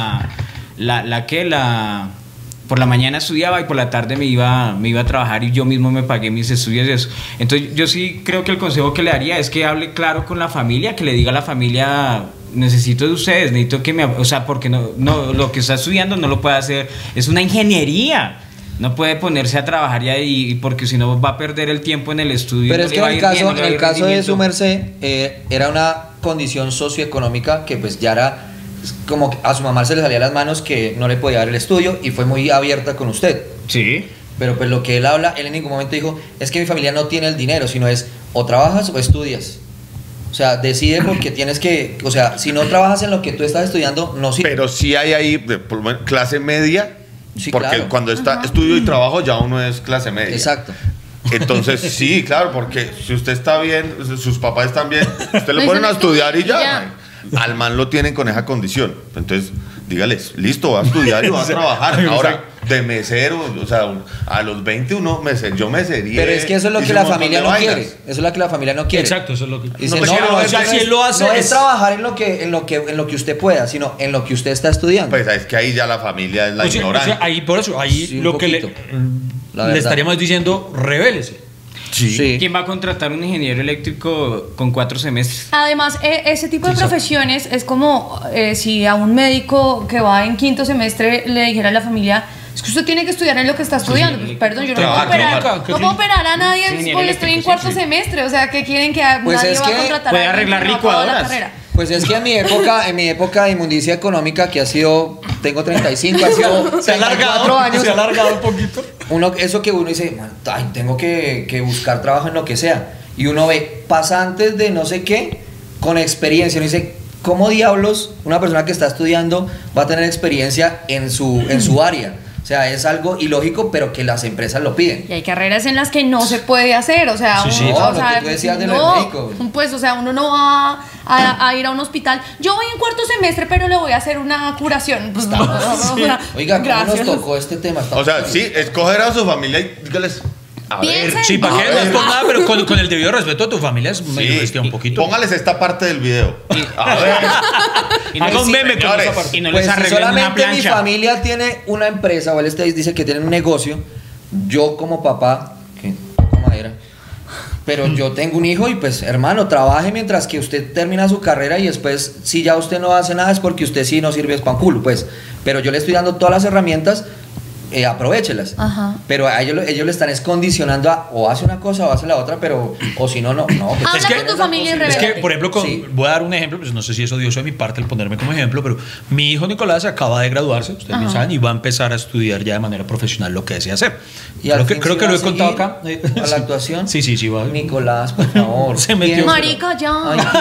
por la mañana estudiaba y por la tarde me iba a trabajar y yo mismo me pagué mis estudios y eso. Entonces yo sí creo que el consejo que le daría es que hable claro con la familia, que le diga a la familia, necesito de ustedes, necesito que o sea, porque no lo que está estudiando no lo puede hacer, es una ingeniería. No puede ponerse a trabajar ya y porque si no va a perder el tiempo en el estudio. Pero es que en el caso de su merced era una condición socioeconómica que pues ya era como que a su mamá se le salía a las manos que no le podía dar el estudio y fue muy abierta con usted. Sí. Pero pues lo que él habla, él en ningún momento dijo, es que mi familia no tiene el dinero, sino es o trabajas o estudias. O sea, decide porque tienes que, o sea, si no trabajas en lo que tú estás estudiando, no sirve. Pero sí hay ahí, por lo menos, clase media, sí, porque claro. Cuando está estudio y trabajo ya uno es clase media. Exacto. Entonces, sí, claro, porque si usted está bien, sus papás están bien, usted lo ponen a estudiar y ya. Al man lo tienen con esa condición. Entonces, dígales, listo, va a estudiar y va a trabajar. Ahora, de mesero, o sea, a los 20 yo mesería. Pero es que eso es lo que la familia no quiere. Eso es lo que la familia no quiere. Exacto, eso es lo que. Dice, no es trabajar en lo que usted pueda, sino en lo que usted está estudiando. Pues es que ahí ya la familia es la ignorante. Ahí por eso, ahí lo que le estaríamos diciendo, revélese. Sí. ¿Quién va a contratar un ingeniero eléctrico con 4 semestres? Además, ese tipo de profesiones es como si a un médico que va en 5º semestre le dijera a la familia, es que usted tiene que estudiar en lo que está estudiando. Pues, perdón, yo no puedo operar a nadie porque estoy en 4º semestre. O sea, ¿qué quieren que pues nadie es va a contratar? Puede arreglar licuadoras. Pues es que en mi época de inmundicia económica, que ha sido, tengo 35, ha sido 34 años. Se ha alargado un poquito. Eso que uno dice, ay, tengo que buscar trabajo en lo que sea. Y uno ve pasantes de no sé qué con experiencia. Uno dice, ¿cómo diablos una persona que está estudiando va a tener experiencia en su área? O sea, es algo ilógico, pero que las empresas lo piden. Y hay carreras en las que no se puede hacer, o sea, pues, o sea, uno no va a ir a un hospital. Yo voy en 4º semestre, pero le voy a hacer una curación. Pues, oiga, ¿cómo nos tocó este tema? O sea, sí, escoger a su familia y dígales. A ver, sí, para que no es por nada, pero con el debido respeto a tu familia es medio bestia un poquito. Póngales esta parte del video. A ver. Haga un meme con esa parte. Y no pues les si solamente mi familia tiene una empresa, o él dice que tienen un negocio, yo como papá, que madera, pero yo tengo un hijo y pues, hermano, trabaje mientras que usted termina su carrera y después, si ya usted no hace nada es porque usted sí no sirve pan culo, pues. Pero yo le estoy dando todas las herramientas. Aprovéchelas. Ajá. Pero a ellos le están condicionando a o hace una cosa o hace la otra, pero o si no. Pues habla con tu familia y es que, por ejemplo, voy a dar un ejemplo, pues no sé si eso dio de mi parte el ponerme como ejemplo, pero mi hijo Nicolás acaba de graduarse, ustedes bien saben, y va a empezar a estudiar ya de manera profesional lo que desea hacer. ¿Y creo que lo he contado acá. ¿A la actuación? Sí, va. Nicolás, por favor. Se metió. Marica, ya.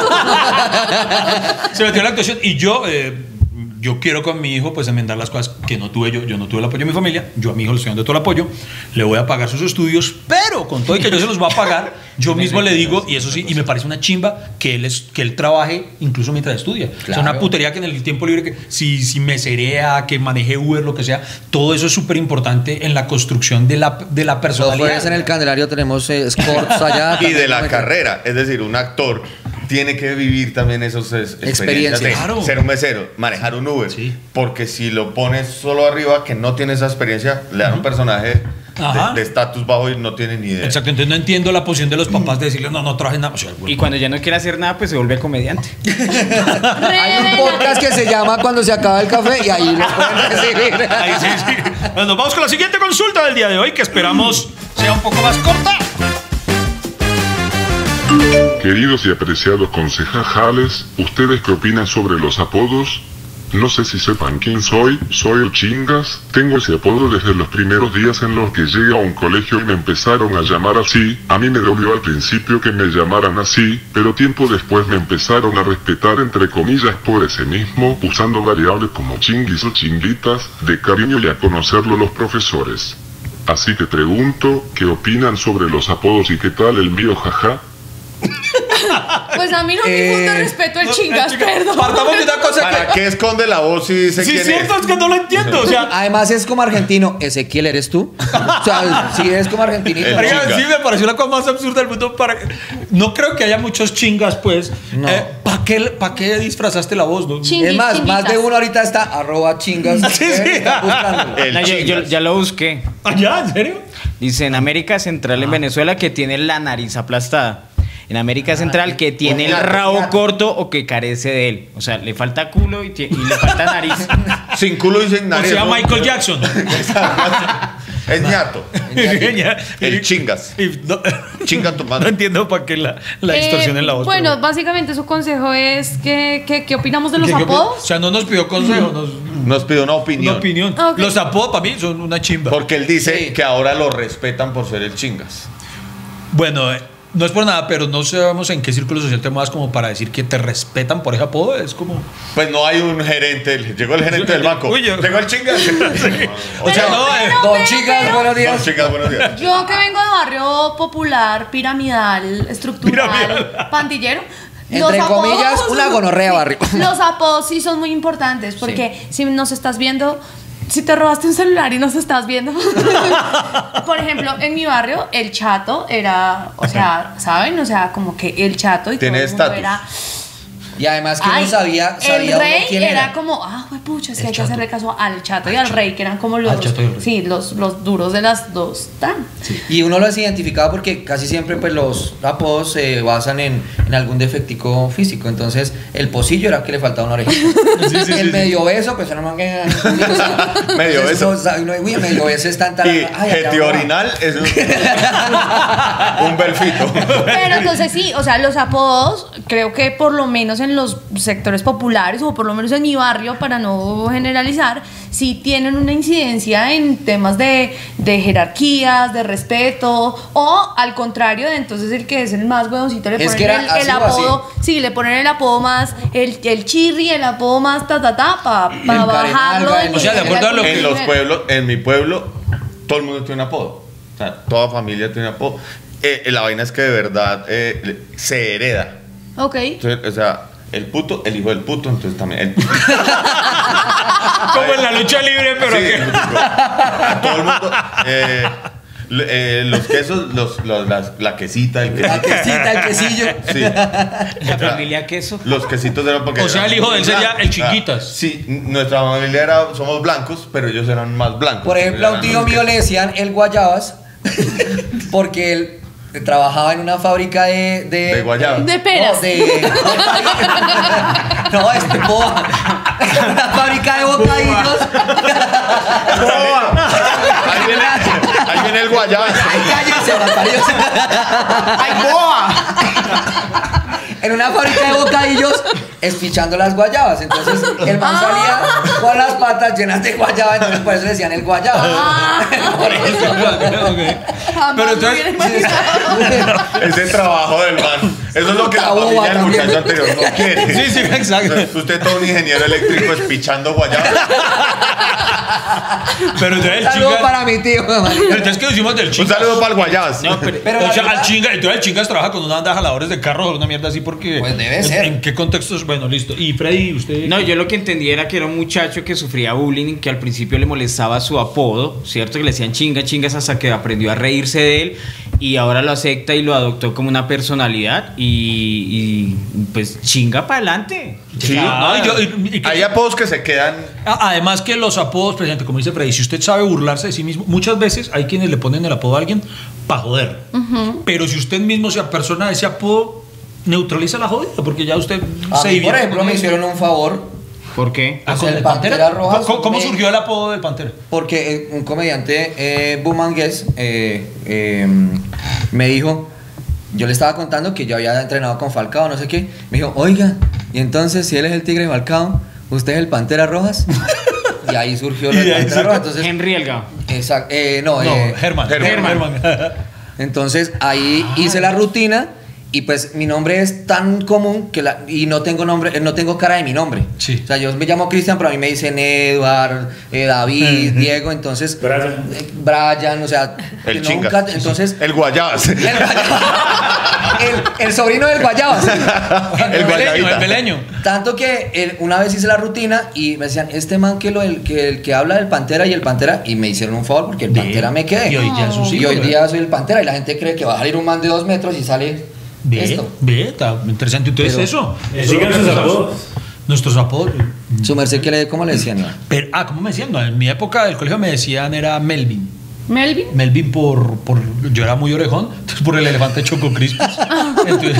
Se metió en la actuación y yo quiero con mi hijo pues enmendar las cosas que no tuve yo no tuve el apoyo de mi familia, yo a mi hijo le estoy dando todo el apoyo, le voy a pagar sus estudios, pero con todo y que yo se los voy a pagar, yo mismo le digo, y eso sí, y me parece una chimba que él trabaje incluso mientras estudia. Claro. O sea, una putería que en el tiempo libre, que si meserea, que maneje Uber, lo que sea, todo eso es súper importante en la construcción de la personalidad. Pues en el Candelario tenemos escorts allá. Y de la carrera, es decir, un actor tiene que vivir también esas experiencias de ser un mesero, manejar un Uber, porque si lo pones solo arriba que no tiene esa experiencia, le dan un personaje de estatus bajo y no tiene ni idea. Exacto, entonces no entiendo la posición de los papás de decirle no trabajes nada. O sea, y cuando ya no quiere hacer nada, pues se vuelve comediante. Hay un podcast que se llama Cuando se acaba el café y ahí lo pueden recibir. Ahí sí. Bueno, vamos con la siguiente consulta del día de hoy, que esperamos sea un poco más corta. Queridos y apreciados concejales, ¿ustedes qué opinan sobre los apodos? No sé si sepan quién soy el Chingas. Tengo ese apodo desde los primeros días en los que llegué a un colegio y me empezaron a llamar así. A mí me dolió al principio que me llamaran así, pero tiempo después me empezaron a respetar entre comillas por ese mismo, usando variables como chinguis o chinguitas, de cariño y a conocerlo los profesores. Así que pregunto, ¿qué opinan sobre los apodos y qué tal el mío, jaja? Pues a mí no me gusta respeto el Chingas, perdón. Partamos de una cosa ¿Para qué esconde la voz y dice quién cierto, es que no lo entiendo. O sea, además es como argentino. Ezequiel, ¿eres tú? O sea, sí es como argentinito. Sí, me pareció la cosa más absurda del mundo. No creo que haya muchos Chingas, pues. No. ¿Para qué disfrazaste la voz? No? Es más de uno ahorita está @Chingas. Sí. Ya lo busqué. ¿Ya? ¿En serio? Dice, en América Central, en Venezuela, que tiene la nariz aplastada. En América Central, que tiene el rabo corto o que carece de él. O sea, le falta culo y le falta nariz. Sin culo y sin nariz. O sea, Michael Jackson. Es ñato. El Chingas. Chinga tu madre. No entiendo para qué la distorsión en la voz. Bueno, básicamente su consejo es ¿qué opinamos de los apodos? O sea, no nos pidió consejo, nos pidió una opinión. Okay. Los apodos para mí son una chimba. Porque él dice que ahora lo respetan por ser el Chingas. Bueno, no es por nada, pero no sabemos en qué círculo social te muevas como para decir que te respetan por ese apodo. Es como... Pues no hay un gerente. Llegó el gerente del banco. Llegó el Chingas. O sea, Don Chingas, buenos días. Don Chingas, buenos días. Yo que vengo de barrio popular, piramidal, estructural, pandillero. Entre comillas, una gonorrea barrio. Los apodos sí son muy importantes porque si nos estás viendo... Si te robaste un celular y nos estás viendo. Por ejemplo, en mi barrio, el chato era, o sea, ¿saben? O sea, como que el chato y todo el mundo era... Y además que uno sabía el rey quién era como, pucha, es que hay que hacerle caso al chato y al rey, que eran como los duros de las dos. Sí. Y uno los identificaba porque casi siempre pues los apodos se basan en algún defectico físico. Entonces, el pocillo era que le faltaba una oreja. El medio beso, pues era más que... medio beso. Uy, el medio beso es tanta... Y orinal es un belfito. Pero entonces sí, o sea, los apodos, creo que por lo menos en los sectores populares, o por lo menos en mi barrio, para no generalizar, sí tienen una incidencia en temas de jerarquías, de respeto, o al contrario, de entonces el que es el más huevoncito le ponen el apodo, sí, le ponen el apodo más, el chirri, el apodo más para bajarlo. O sea, de acuerdo a lo que... En los pueblos, en mi pueblo, todo el mundo tiene un apodo. O sea, toda familia tiene un apodo. La vaina es que de verdad se hereda. Ok. Entonces, o sea, el puto, el hijo del puto, entonces también. Como en la lucha libre, pero sí, que... todo el mundo. Los quesos, la quesita, el quesillo. La quesita, el quesillo. Sí. La familia queso. Los quesitos eran porque. O sea, el hijo de él sería el Chiquitas. Sí, nuestra familia somos blancos, pero ellos eran más blancos. Por ejemplo, a un tío mío le decían el Guayabas porque él trabajaba en una fábrica de guayabas. De peras. No, boba. Una fábrica de bocadillos. Boba. Ahí viene el guayabas. Ay, cállense, Macario. Ay, boba. En una fábrica de bocadillos espichando las guayabas. Entonces el man salía con las patas llenas de guayaba, entonces por eso le decían el guayaba. Por eso. Pero entonces ese trabajo del man, eso es lo que la familia del muchacho anterior no quiere. Sí, sí, exacto. Usted todo un ingeniero eléctrico espichando guayabas. Pero entonces el saludo Chingas, para mi tío. Pero entonces, ¿qué decimos del Chingas? Un saludo para el guayabas. No, pero o sea, entonces el Chingas trabaja con una banda de jaladores de carros o una mierda así porque... Pues debe ser. ¿En qué contextos? Bueno, listo. Y Freddy, usted... No, yo lo que entendí era que era un muchacho que sufría bullying, que al principio le molestaba su apodo, ¿cierto? Que le decían Chingas hasta que aprendió a reírse de él y ahora lo acepta y lo adoptó como una personalidad y pues chinga para adelante. Sí, hay apodos que se quedan. Además que los apodos, presidente, como dice Freddy, si usted sabe burlarse de sí mismo, muchas veces hay quienes le ponen el apodo a alguien para joder. Pero si usted mismo se apersona de ese apodo, neutraliza la jodida, porque ya usted se divierte. Por ejemplo, me hicieron un favor. ¿Por qué? Con el Pantera Roja. ¿Cómo surgió el apodo del Pantera? Porque un comediante bumangués me dijo yo le estaba contando que yo había entrenado con Falcao, no sé qué. Me dijo, oiga, y entonces si él es el Tigre de Falcao, ¿usted es el Pantera Rojas? Y ahí surgió el Pantera Rojas. Entonces, Henry Elgao. Exacto. Germán. Entonces ahí hice la rutina. Y pues mi nombre es tan común que y no tengo nombre, no tengo cara de mi nombre. Sí. O sea, yo me llamo Cristian, pero a mí me dicen Edward, David, Diego, entonces Brian, o sea, el no, Chingas. entonces el Guayabas. el sobrino del Guayabas. el Beleño. Tanto que una vez hice la rutina y me decían, este man el que habla del Pantera y el Pantera, y me hicieron un favor porque el Pantera me quedé. Y hoy ya y hoy día soy el Pantera y la gente cree que va a salir un man de 2 metros y sale esto. Está interesante. Entonces eso. Sigan sus apodos. Nuestros apodos. Su merced, ¿cómo le decían? Pero, ¿cómo me decían? No, en mi época del colegio me decían era Melvin. ¿Melvin? Melvin por yo era muy orejón, entonces por el elefante Choco Crispis. Entonces,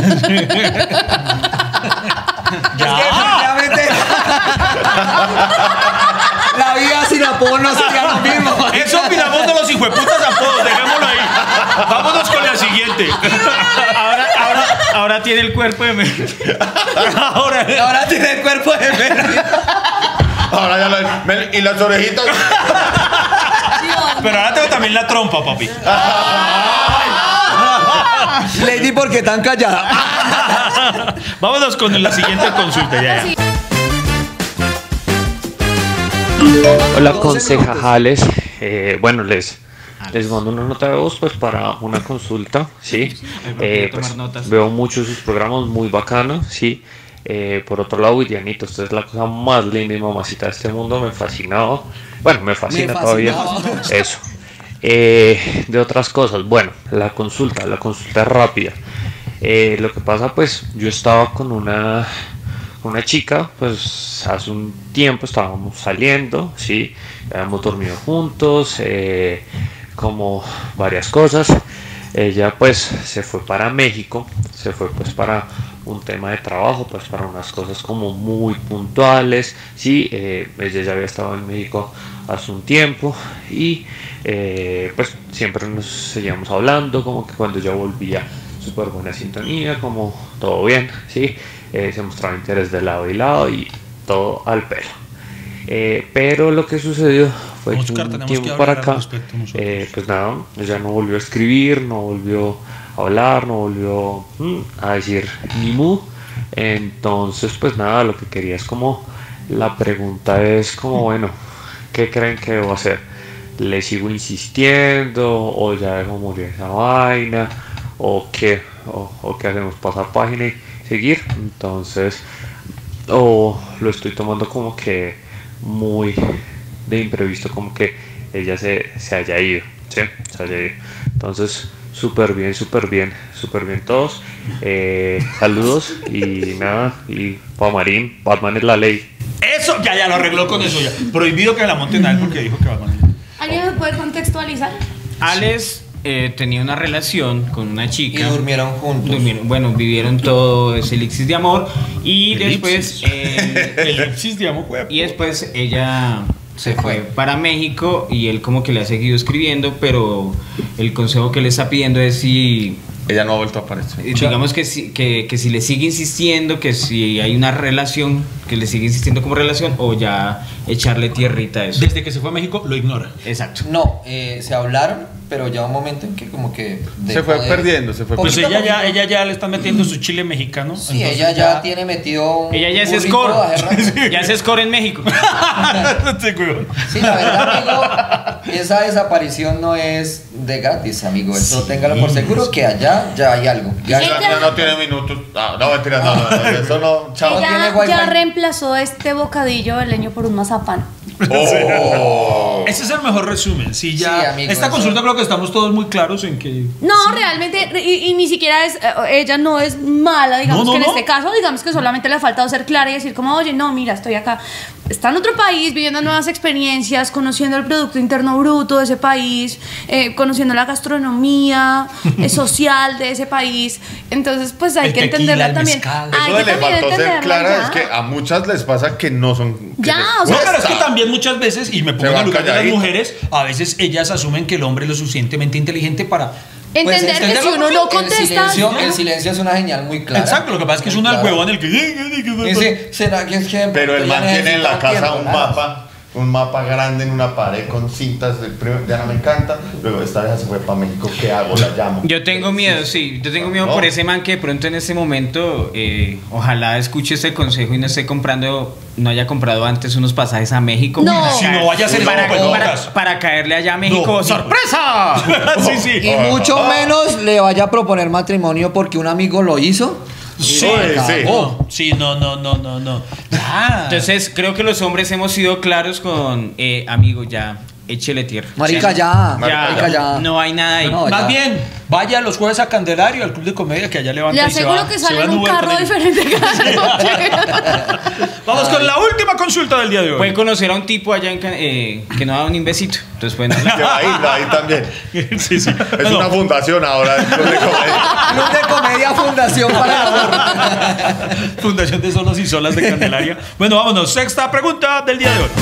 la vida sin apodo no sería lo mismo. Eso opinamos de los hijueputas apodos, dejémoslo ahí. Vámonos con la siguiente. Ahora tiene el cuerpo de Melvin. Ahora tiene el cuerpo de Melvin. Ahora ya y las orejitas. Pero ahora tengo también la trompa, papi. Lady, ¿por qué tan callada? Vámonos con la siguiente consulta. Ya. Hola, concejales. Bueno, les mando una nota de voz pues para una consulta, ¿sí? Pues, veo muchos de sus programas, muy bacanos, ¿sí? Por otro lado, Dianito, usted es la cosa más linda y mamacita de este mundo, me fascinaba. Bueno, me fascina todavía. Eso. De otras cosas, bueno, la consulta es rápida. Lo que pasa, pues, yo estaba con una chica, pues hace un tiempo estábamos saliendo, sí, habíamos dormido juntos, como varias cosas. Ella pues se fue para México, se fue pues para un tema de trabajo, pues para unas cosas como muy puntuales, sí, ella ya había estado en México hace un tiempo y pues siempre nos seguíamos hablando, como que cuando ella volvía súper buena sintonía, como todo bien, sí. Se mostraba interés de lado y lado y todo al pelo. Pero lo que sucedió fue que un tiempo para acá, pues nada, ella no volvió a escribir, no volvió a hablar, no volvió a decir ni mu. Entonces, pues nada, lo que quería es como, la pregunta es como, bueno, ¿qué creen que debo hacer? ¿Le sigo insistiendo o ya dejo morir esa vaina? ¿O qué? ¿O qué hacemos? ¿Pasar página y seguir? Entonces, lo estoy tomando como que muy de imprevisto, como que ella se haya ido, ¿sí? Se haya ido. Entonces, súper bien todos. Saludos y nada, y Pamarín, Batman es la ley. Eso, ya lo arregló con eso ya. Prohibido que la monten a él porque dijo que Batman. ¿Alguien me puede contextualizar? Alex tenía una relación con una chica. Y durmieron juntos. Vivieron todo ese elixir de amor. Y después. Elixir de amor. Y después ella se fue para México y él como que le ha seguido escribiendo, pero el consejo que le está pidiendo es si... Ella no ha vuelto a aparecer. Digamos que si le sigue insistiendo, que si hay una relación, que le sigue insistiendo como relación, o ya echarle tierrita a eso. Desde que se fue a México lo ignora. Exacto. No, se hablaron, pero ya un momento en que como que... Se fue perdiendo. Pues ella ya le está metiendo su chile mexicano. Sí, ella ya tiene metido... Ella ya es score. Ya es score en México. Sí, la verdad, amigo, esa desaparición no es de gratis, amigo. Eso téngalo por seguro que allá ya hay algo. Ya no tiene minutos. No, mentira, no. Eso no. Chao. Ella ya reemplazó este bocadillo de leño por un mazapán. Ese es el mejor resumen. Sí, ya. Sí, amigo, esta consulta creo que estamos todos muy claros en que. No, sí. Realmente, y ni siquiera es. Ella no es mala, digamos que en este caso, digamos que solamente le ha faltado ser clara y decir, como, oye, no, mira, estoy acá. Está en otro país, viviendo nuevas experiencias, conociendo el Producto Interno Bruto de ese país, conociendo la gastronomía social de ese país. Entonces, pues hay que entenderla también. Eso de le faltó ser clara es que a muchas les pasa que no son. Ya, o sea, pero es que también muchas veces, y me pongo en el lugar de las mujeres, a veces ellas asumen que el hombre es lo suficientemente inteligente para Entender que si uno no contesta... El silencio es una señal muy clara. Exacto, lo que pasa es que es uno el huevón el que... ¿Será que es que... Pero el man tiene en la casa un mapa grande en una pared con cintas. Ya no me encanta. Luego esta vez se fue para México. ¿Qué hago? La llamo. Yo tengo miedo, yo tengo miedo por ese man que de pronto en este momento ojalá escuche este consejo y no haya comprado antes unos pasajes a México. Si no vaya a ser para caerle allá a México. ¡Sorpresa! Sí. Y mucho menos le vaya a proponer matrimonio porque un amigo lo hizo. Sí, no. Entonces creo que los hombres hemos sido claros con amigo, ya échele tierra. Marica, ya. No hay nada ahí. Más bien, vaya los jueves a Candelario, al Club de Comedia, que allá levanta y se va. Le aseguro que sale en un carro diferente cada noche. Vamos con la última consulta del día de hoy. Pueden conocer a un tipo allá que no da un besito. Entonces pueden ahí también. Sí. Es una fundación ahora. Club de Comedia. Club de Comedia, Fundación para el Amor. Fundación de Solos y Solas de Candelaria. Bueno, vámonos. Sexta pregunta del día de hoy.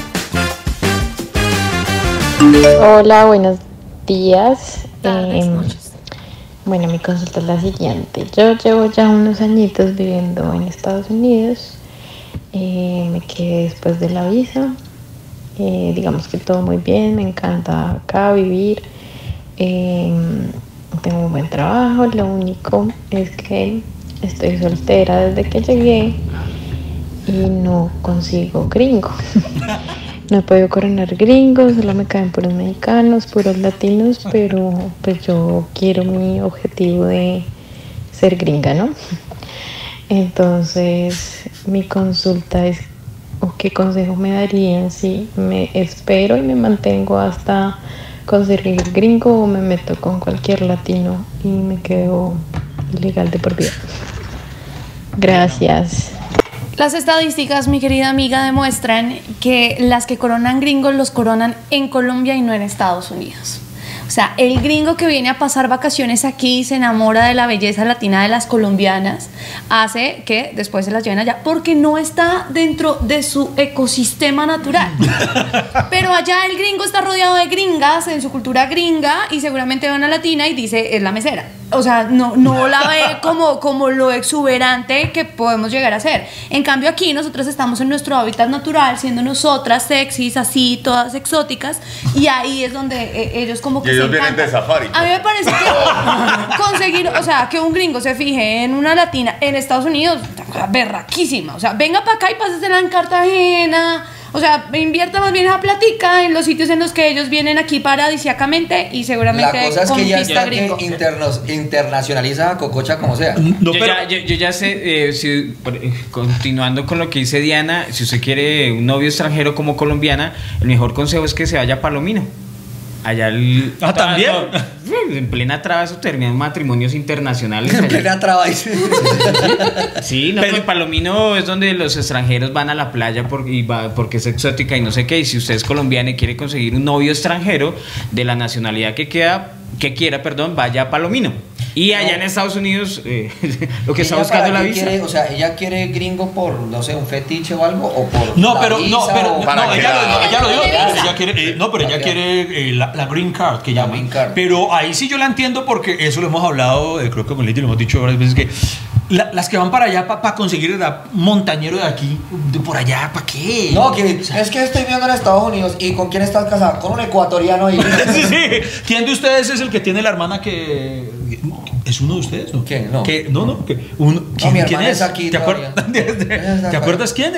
Hola, buenos días. Bueno, mi consulta es la siguiente. Yo llevo ya unos añitos viviendo en Estados Unidos. Me quedé después de la visa. Digamos que todo muy bien, me encanta acá vivir. Tengo un buen trabajo. Lo único es que estoy soltera desde que llegué y no consigo gringo. No he podido coronar gringos, solo me caen puros mexicanos, puros latinos, pero pues yo quiero mi objetivo de ser gringa, ¿no? Entonces, mi consulta es, ¿qué consejo me darían si me espero y me mantengo hasta conseguir gringo o me meto con cualquier latino y me quedo ilegal de por vida? Gracias. Las estadísticas, mi querida amiga, demuestran que las que coronan gringos los coronan en Colombia y no en Estados Unidos. O sea, el gringo que viene a pasar vacaciones aquí y se enamora de la belleza latina de las colombianas, hace que después se las lleven allá porque no está dentro de su ecosistema natural. Pero allá el gringo está rodeado de gringas en su cultura gringa y seguramente ve a una latina y dice, es la mesera. O sea, no la ve como lo exuberante que podemos llegar a ser. En cambio aquí nosotros estamos en nuestro hábitat natural, siendo nosotras sexys, así, todas exóticas, y ahí es donde ellos como que ellos vienen de safari. A mí me parece que conseguir, o sea, que un gringo se fije en una latina en Estados Unidos, berraquísima. O sea, venga para acá y pásesela en Cartagena. O sea, invierta más bien esa platica en los sitios en los que ellos vienen aquí paradisíacamente y seguramente la cosa es que ya está gringo. Internacionaliza a Cococha como sea. Yo ya sé, continuando con lo que dice Diana, si usted quiere un novio extranjero como colombiana, el mejor consejo es que se vaya a Palomino. Allá también. En plena traba eso terminan matrimonios internacionales. En plena traba. Sí, no, pero Palomino es donde los extranjeros van a la playa porque es exótica y no sé qué. Y si usted es colombiana y quiere conseguir un novio extranjero de la nacionalidad que quiera, vaya a Palomino. Y allá en Estados Unidos, lo que está buscando la visa. O sea, ella quiere gringo por, no sé, un fetiche o algo, o por. Ella lo dijo. Ella quiere, ella quiere la green card, que llama. Pero ahí sí yo la entiendo porque eso lo hemos hablado, creo que con Lady lo hemos dicho varias veces que. Las que van para allá para conseguir el montañero de aquí, de por allá, ¿para qué? No, es que estoy viviendo en Estados Unidos. ¿Y con quién estás casada? Con un ecuatoriano. Sí. ¿Quién de ustedes es el que tiene la hermana que... ¿Es uno de ustedes? ¿No? ¿Quién? No. No. ¿Quién es aquí? ¿Te acuerdas quién?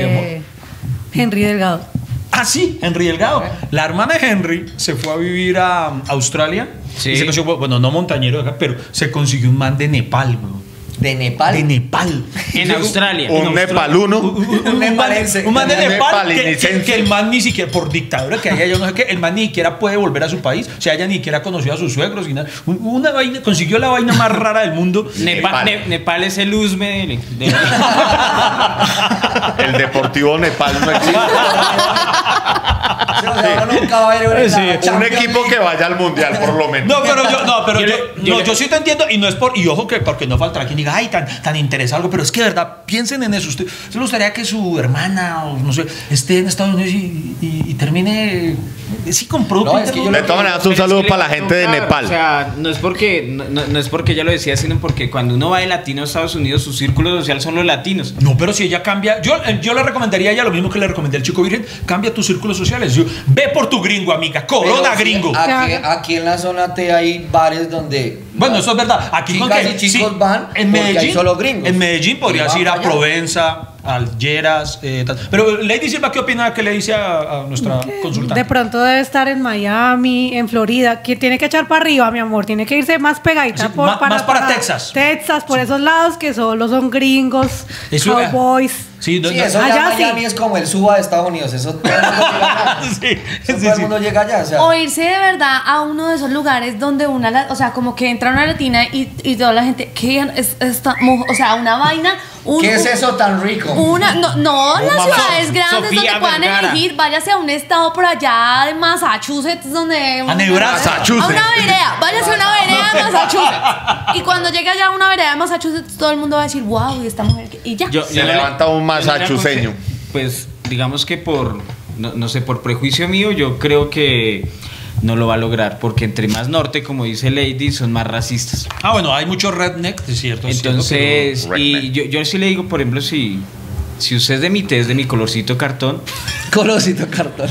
Henry Delgado. Ah, sí, Henry Delgado. La hermana de Henry se fue a vivir a Australia. Sí. Y se consiguió, bueno, no montañero de acá, pero se consiguió un man de Nepal, güey. ¿De Nepal? De Nepal. En Australia. Un nepaluno. Un nepalense. Un man de Nepal que el man ni siquiera, por dictadura que haya, yo no sé qué, el man ni siquiera puede volver a su país. O sea, ella ni siquiera conoció a sus suegros y nada. Una vaina, consiguió la vaina más rara del mundo. Nepal es el Uzme El Deportivo Nepal no existe. Un equipo que vaya al mundial, por lo menos. Yo sí te entiendo y no es y ojo que porque no faltará quien diga, ay, tan interesado algo, pero es que de verdad, piensen en eso. ¿Usted le gustaría que su hermana o no sé esté en Estados Unidos y termine Sí compró. No, es que yo de todas maneras, un saludo para la gente de Nepal. O sea, no es porque ella lo decía, sino porque cuando uno va de latino a Estados Unidos, su círculo social son los latinos. No, pero si ella cambia, yo le recomendaría a ella lo mismo que le recomendé al chico virgen, cambia tus círculos sociales. Ve por tu gringo, amiga, corona pero, gringo. Aquí en la zona T hay bares donde... Bueno, eso es verdad. Aquí chicas y chicos van en Medellín, hay solo gringos. En Medellín podrías ir a Provenza, Algeras, pero Lady Silva, ¿qué opina que le dice a nuestra consultante? De pronto debe estar en Miami, en Florida, que tiene que echar para arriba, mi amor, tiene que irse más pegadita, Sí, más para Texas. Texas, por esos lados que solo son gringos, Eso, cowboys. Sí, eso allá Miami es como el Suba de Estados Unidos. Eso todo el mundo llega allá. Todo el mundo llega allá. O sea. O irse de verdad a uno de esos lugares donde o sea, como que entra una latina y toda la gente, ¿qué es esta? O sea, una vaina. ¿Qué es eso tan rico? No, las ciudades grandes Sofía donde puedan Vergara. elegir. Váyase a un estado por allá de Massachusetts, donde. A Nebraska. A una vereda. Váyase a una vereda de Massachusetts. Y cuando llegue allá a una vereda de Massachusetts, todo el mundo va a decir, wow, y esta mujer. Y ya. Se levanta un masachuseño. Pues digamos que no sé, por prejuicio mío, yo creo que no lo va a lograr, porque entre más norte, como dice Lady, son más racistas. Bueno, hay muchos redneck, es cierto. Entonces, cierto, y yo sí le digo, por ejemplo, si usted es de mi tez, de mi colorcito cartón. Colorcito cartón.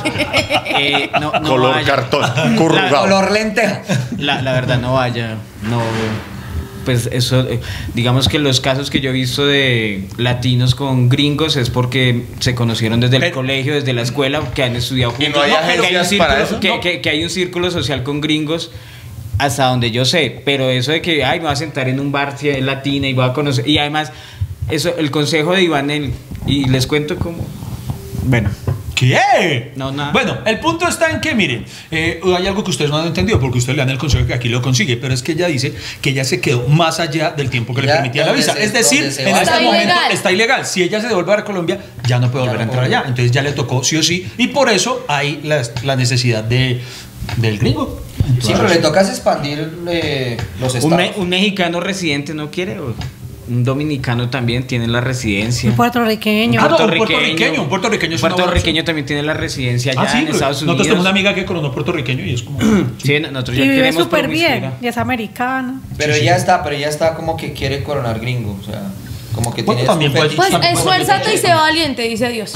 No color vaya. cartón, currugado. Color lenteja. La verdad, no vaya. No. Pues eso, digamos que los casos que yo he visto de latinos con gringos es porque se conocieron desde el colegio, desde la escuela, que han estudiado juntos. Y no hay agencias para eso. Que hay un círculo social con gringos, hasta donde yo sé. Pero eso de que, me voy a sentar en un bar si es latina y voy a conocer. Y además, eso, el consejo de Iván, y les cuento cómo. Bueno. ¿Qué? No, nada. Bueno, el punto está en que, miren, hay algo que ustedes no han entendido, porque ustedes le dan el consejo que aquí lo consigue, pero es que ella dice que ella se quedó más allá del tiempo que le permitía la visa. Es decir, en este momento está ilegal. Si ella se devuelve a Colombia, ya no puede volver a entrar allá. Entonces ya le tocó sí o sí, y por eso hay la necesidad del gringo. Sí, pero le toca expandir los estados. Un mexicano residente no quiere, un dominicano también tiene la residencia. Un puertorriqueño. Un puertorriqueño también tiene la residencia allá en Estados Unidos. Nosotros tenemos una amiga que coronó puertorriqueño y es como... Sí, nosotros ya y vive queremos súper bien, y es americana. Pero ella está como que quiere coronar gringo, o sea... Como que tiene también pues esfuérzate y sé valiente, dice Dios.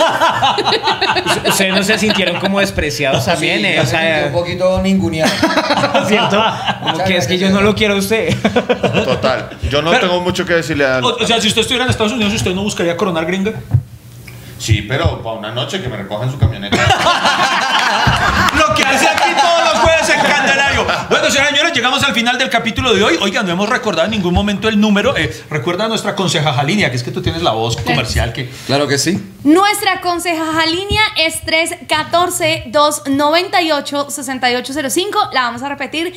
Ustedes no se sintieron como despreciados también, sí, o sea, un poquito ninguneado. ¿cierto? Como que es que yo no lo quiero a usted. Total. Yo no tengo mucho que decirle a... O sea, si usted estuviera en Estados Unidos, ¿usted no buscaría coronar gringa? Sí, pero para una noche que me recojan su camioneta. Lo que hace aquí todos los jueves en Candelario. Bueno, señores, llegamos al final del capítulo de hoy. Oigan, no hemos recordado en ningún momento el número. Recuerda a nuestra consejaja línea, que es que tú tienes la voz comercial. Claro que sí. Nuestra consejaja línea es 314-298-6805. La vamos a repetir,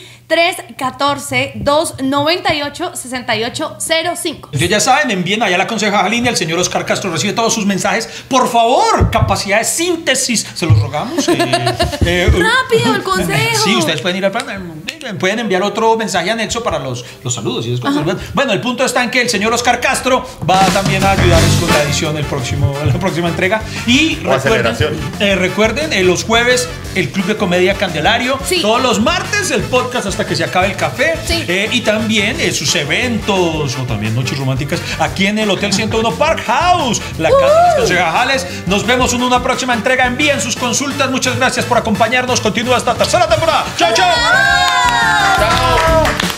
314-298-6805. Entonces ya saben, envíen allá a la consejaja línea. El señor Oscar Castro recibe todos sus mensajes. Por favor, capacidad de síntesis, se los rogamos. Rápido el consejo. Sí, ustedes pueden ir al plan, pueden enviar otro mensaje anexo para los saludos y esas cosas. Bueno, el punto está en que el señor Oscar Castro va también a ayudarles con la edición la próxima entrega. Y recuerden, los jueves el Club de Comedia Candelario, todos los martes el podcast hasta que se acabe el café, y también sus eventos o también noches románticas aquí en el Hotel 101 Park House, la casa de los concejales. Nos vemos en una próxima entrega. Envíen sus consultas. Muchas gracias por acompañarnos. Continúa esta tercera temporada. ¡Chao, chao! ¡Chao!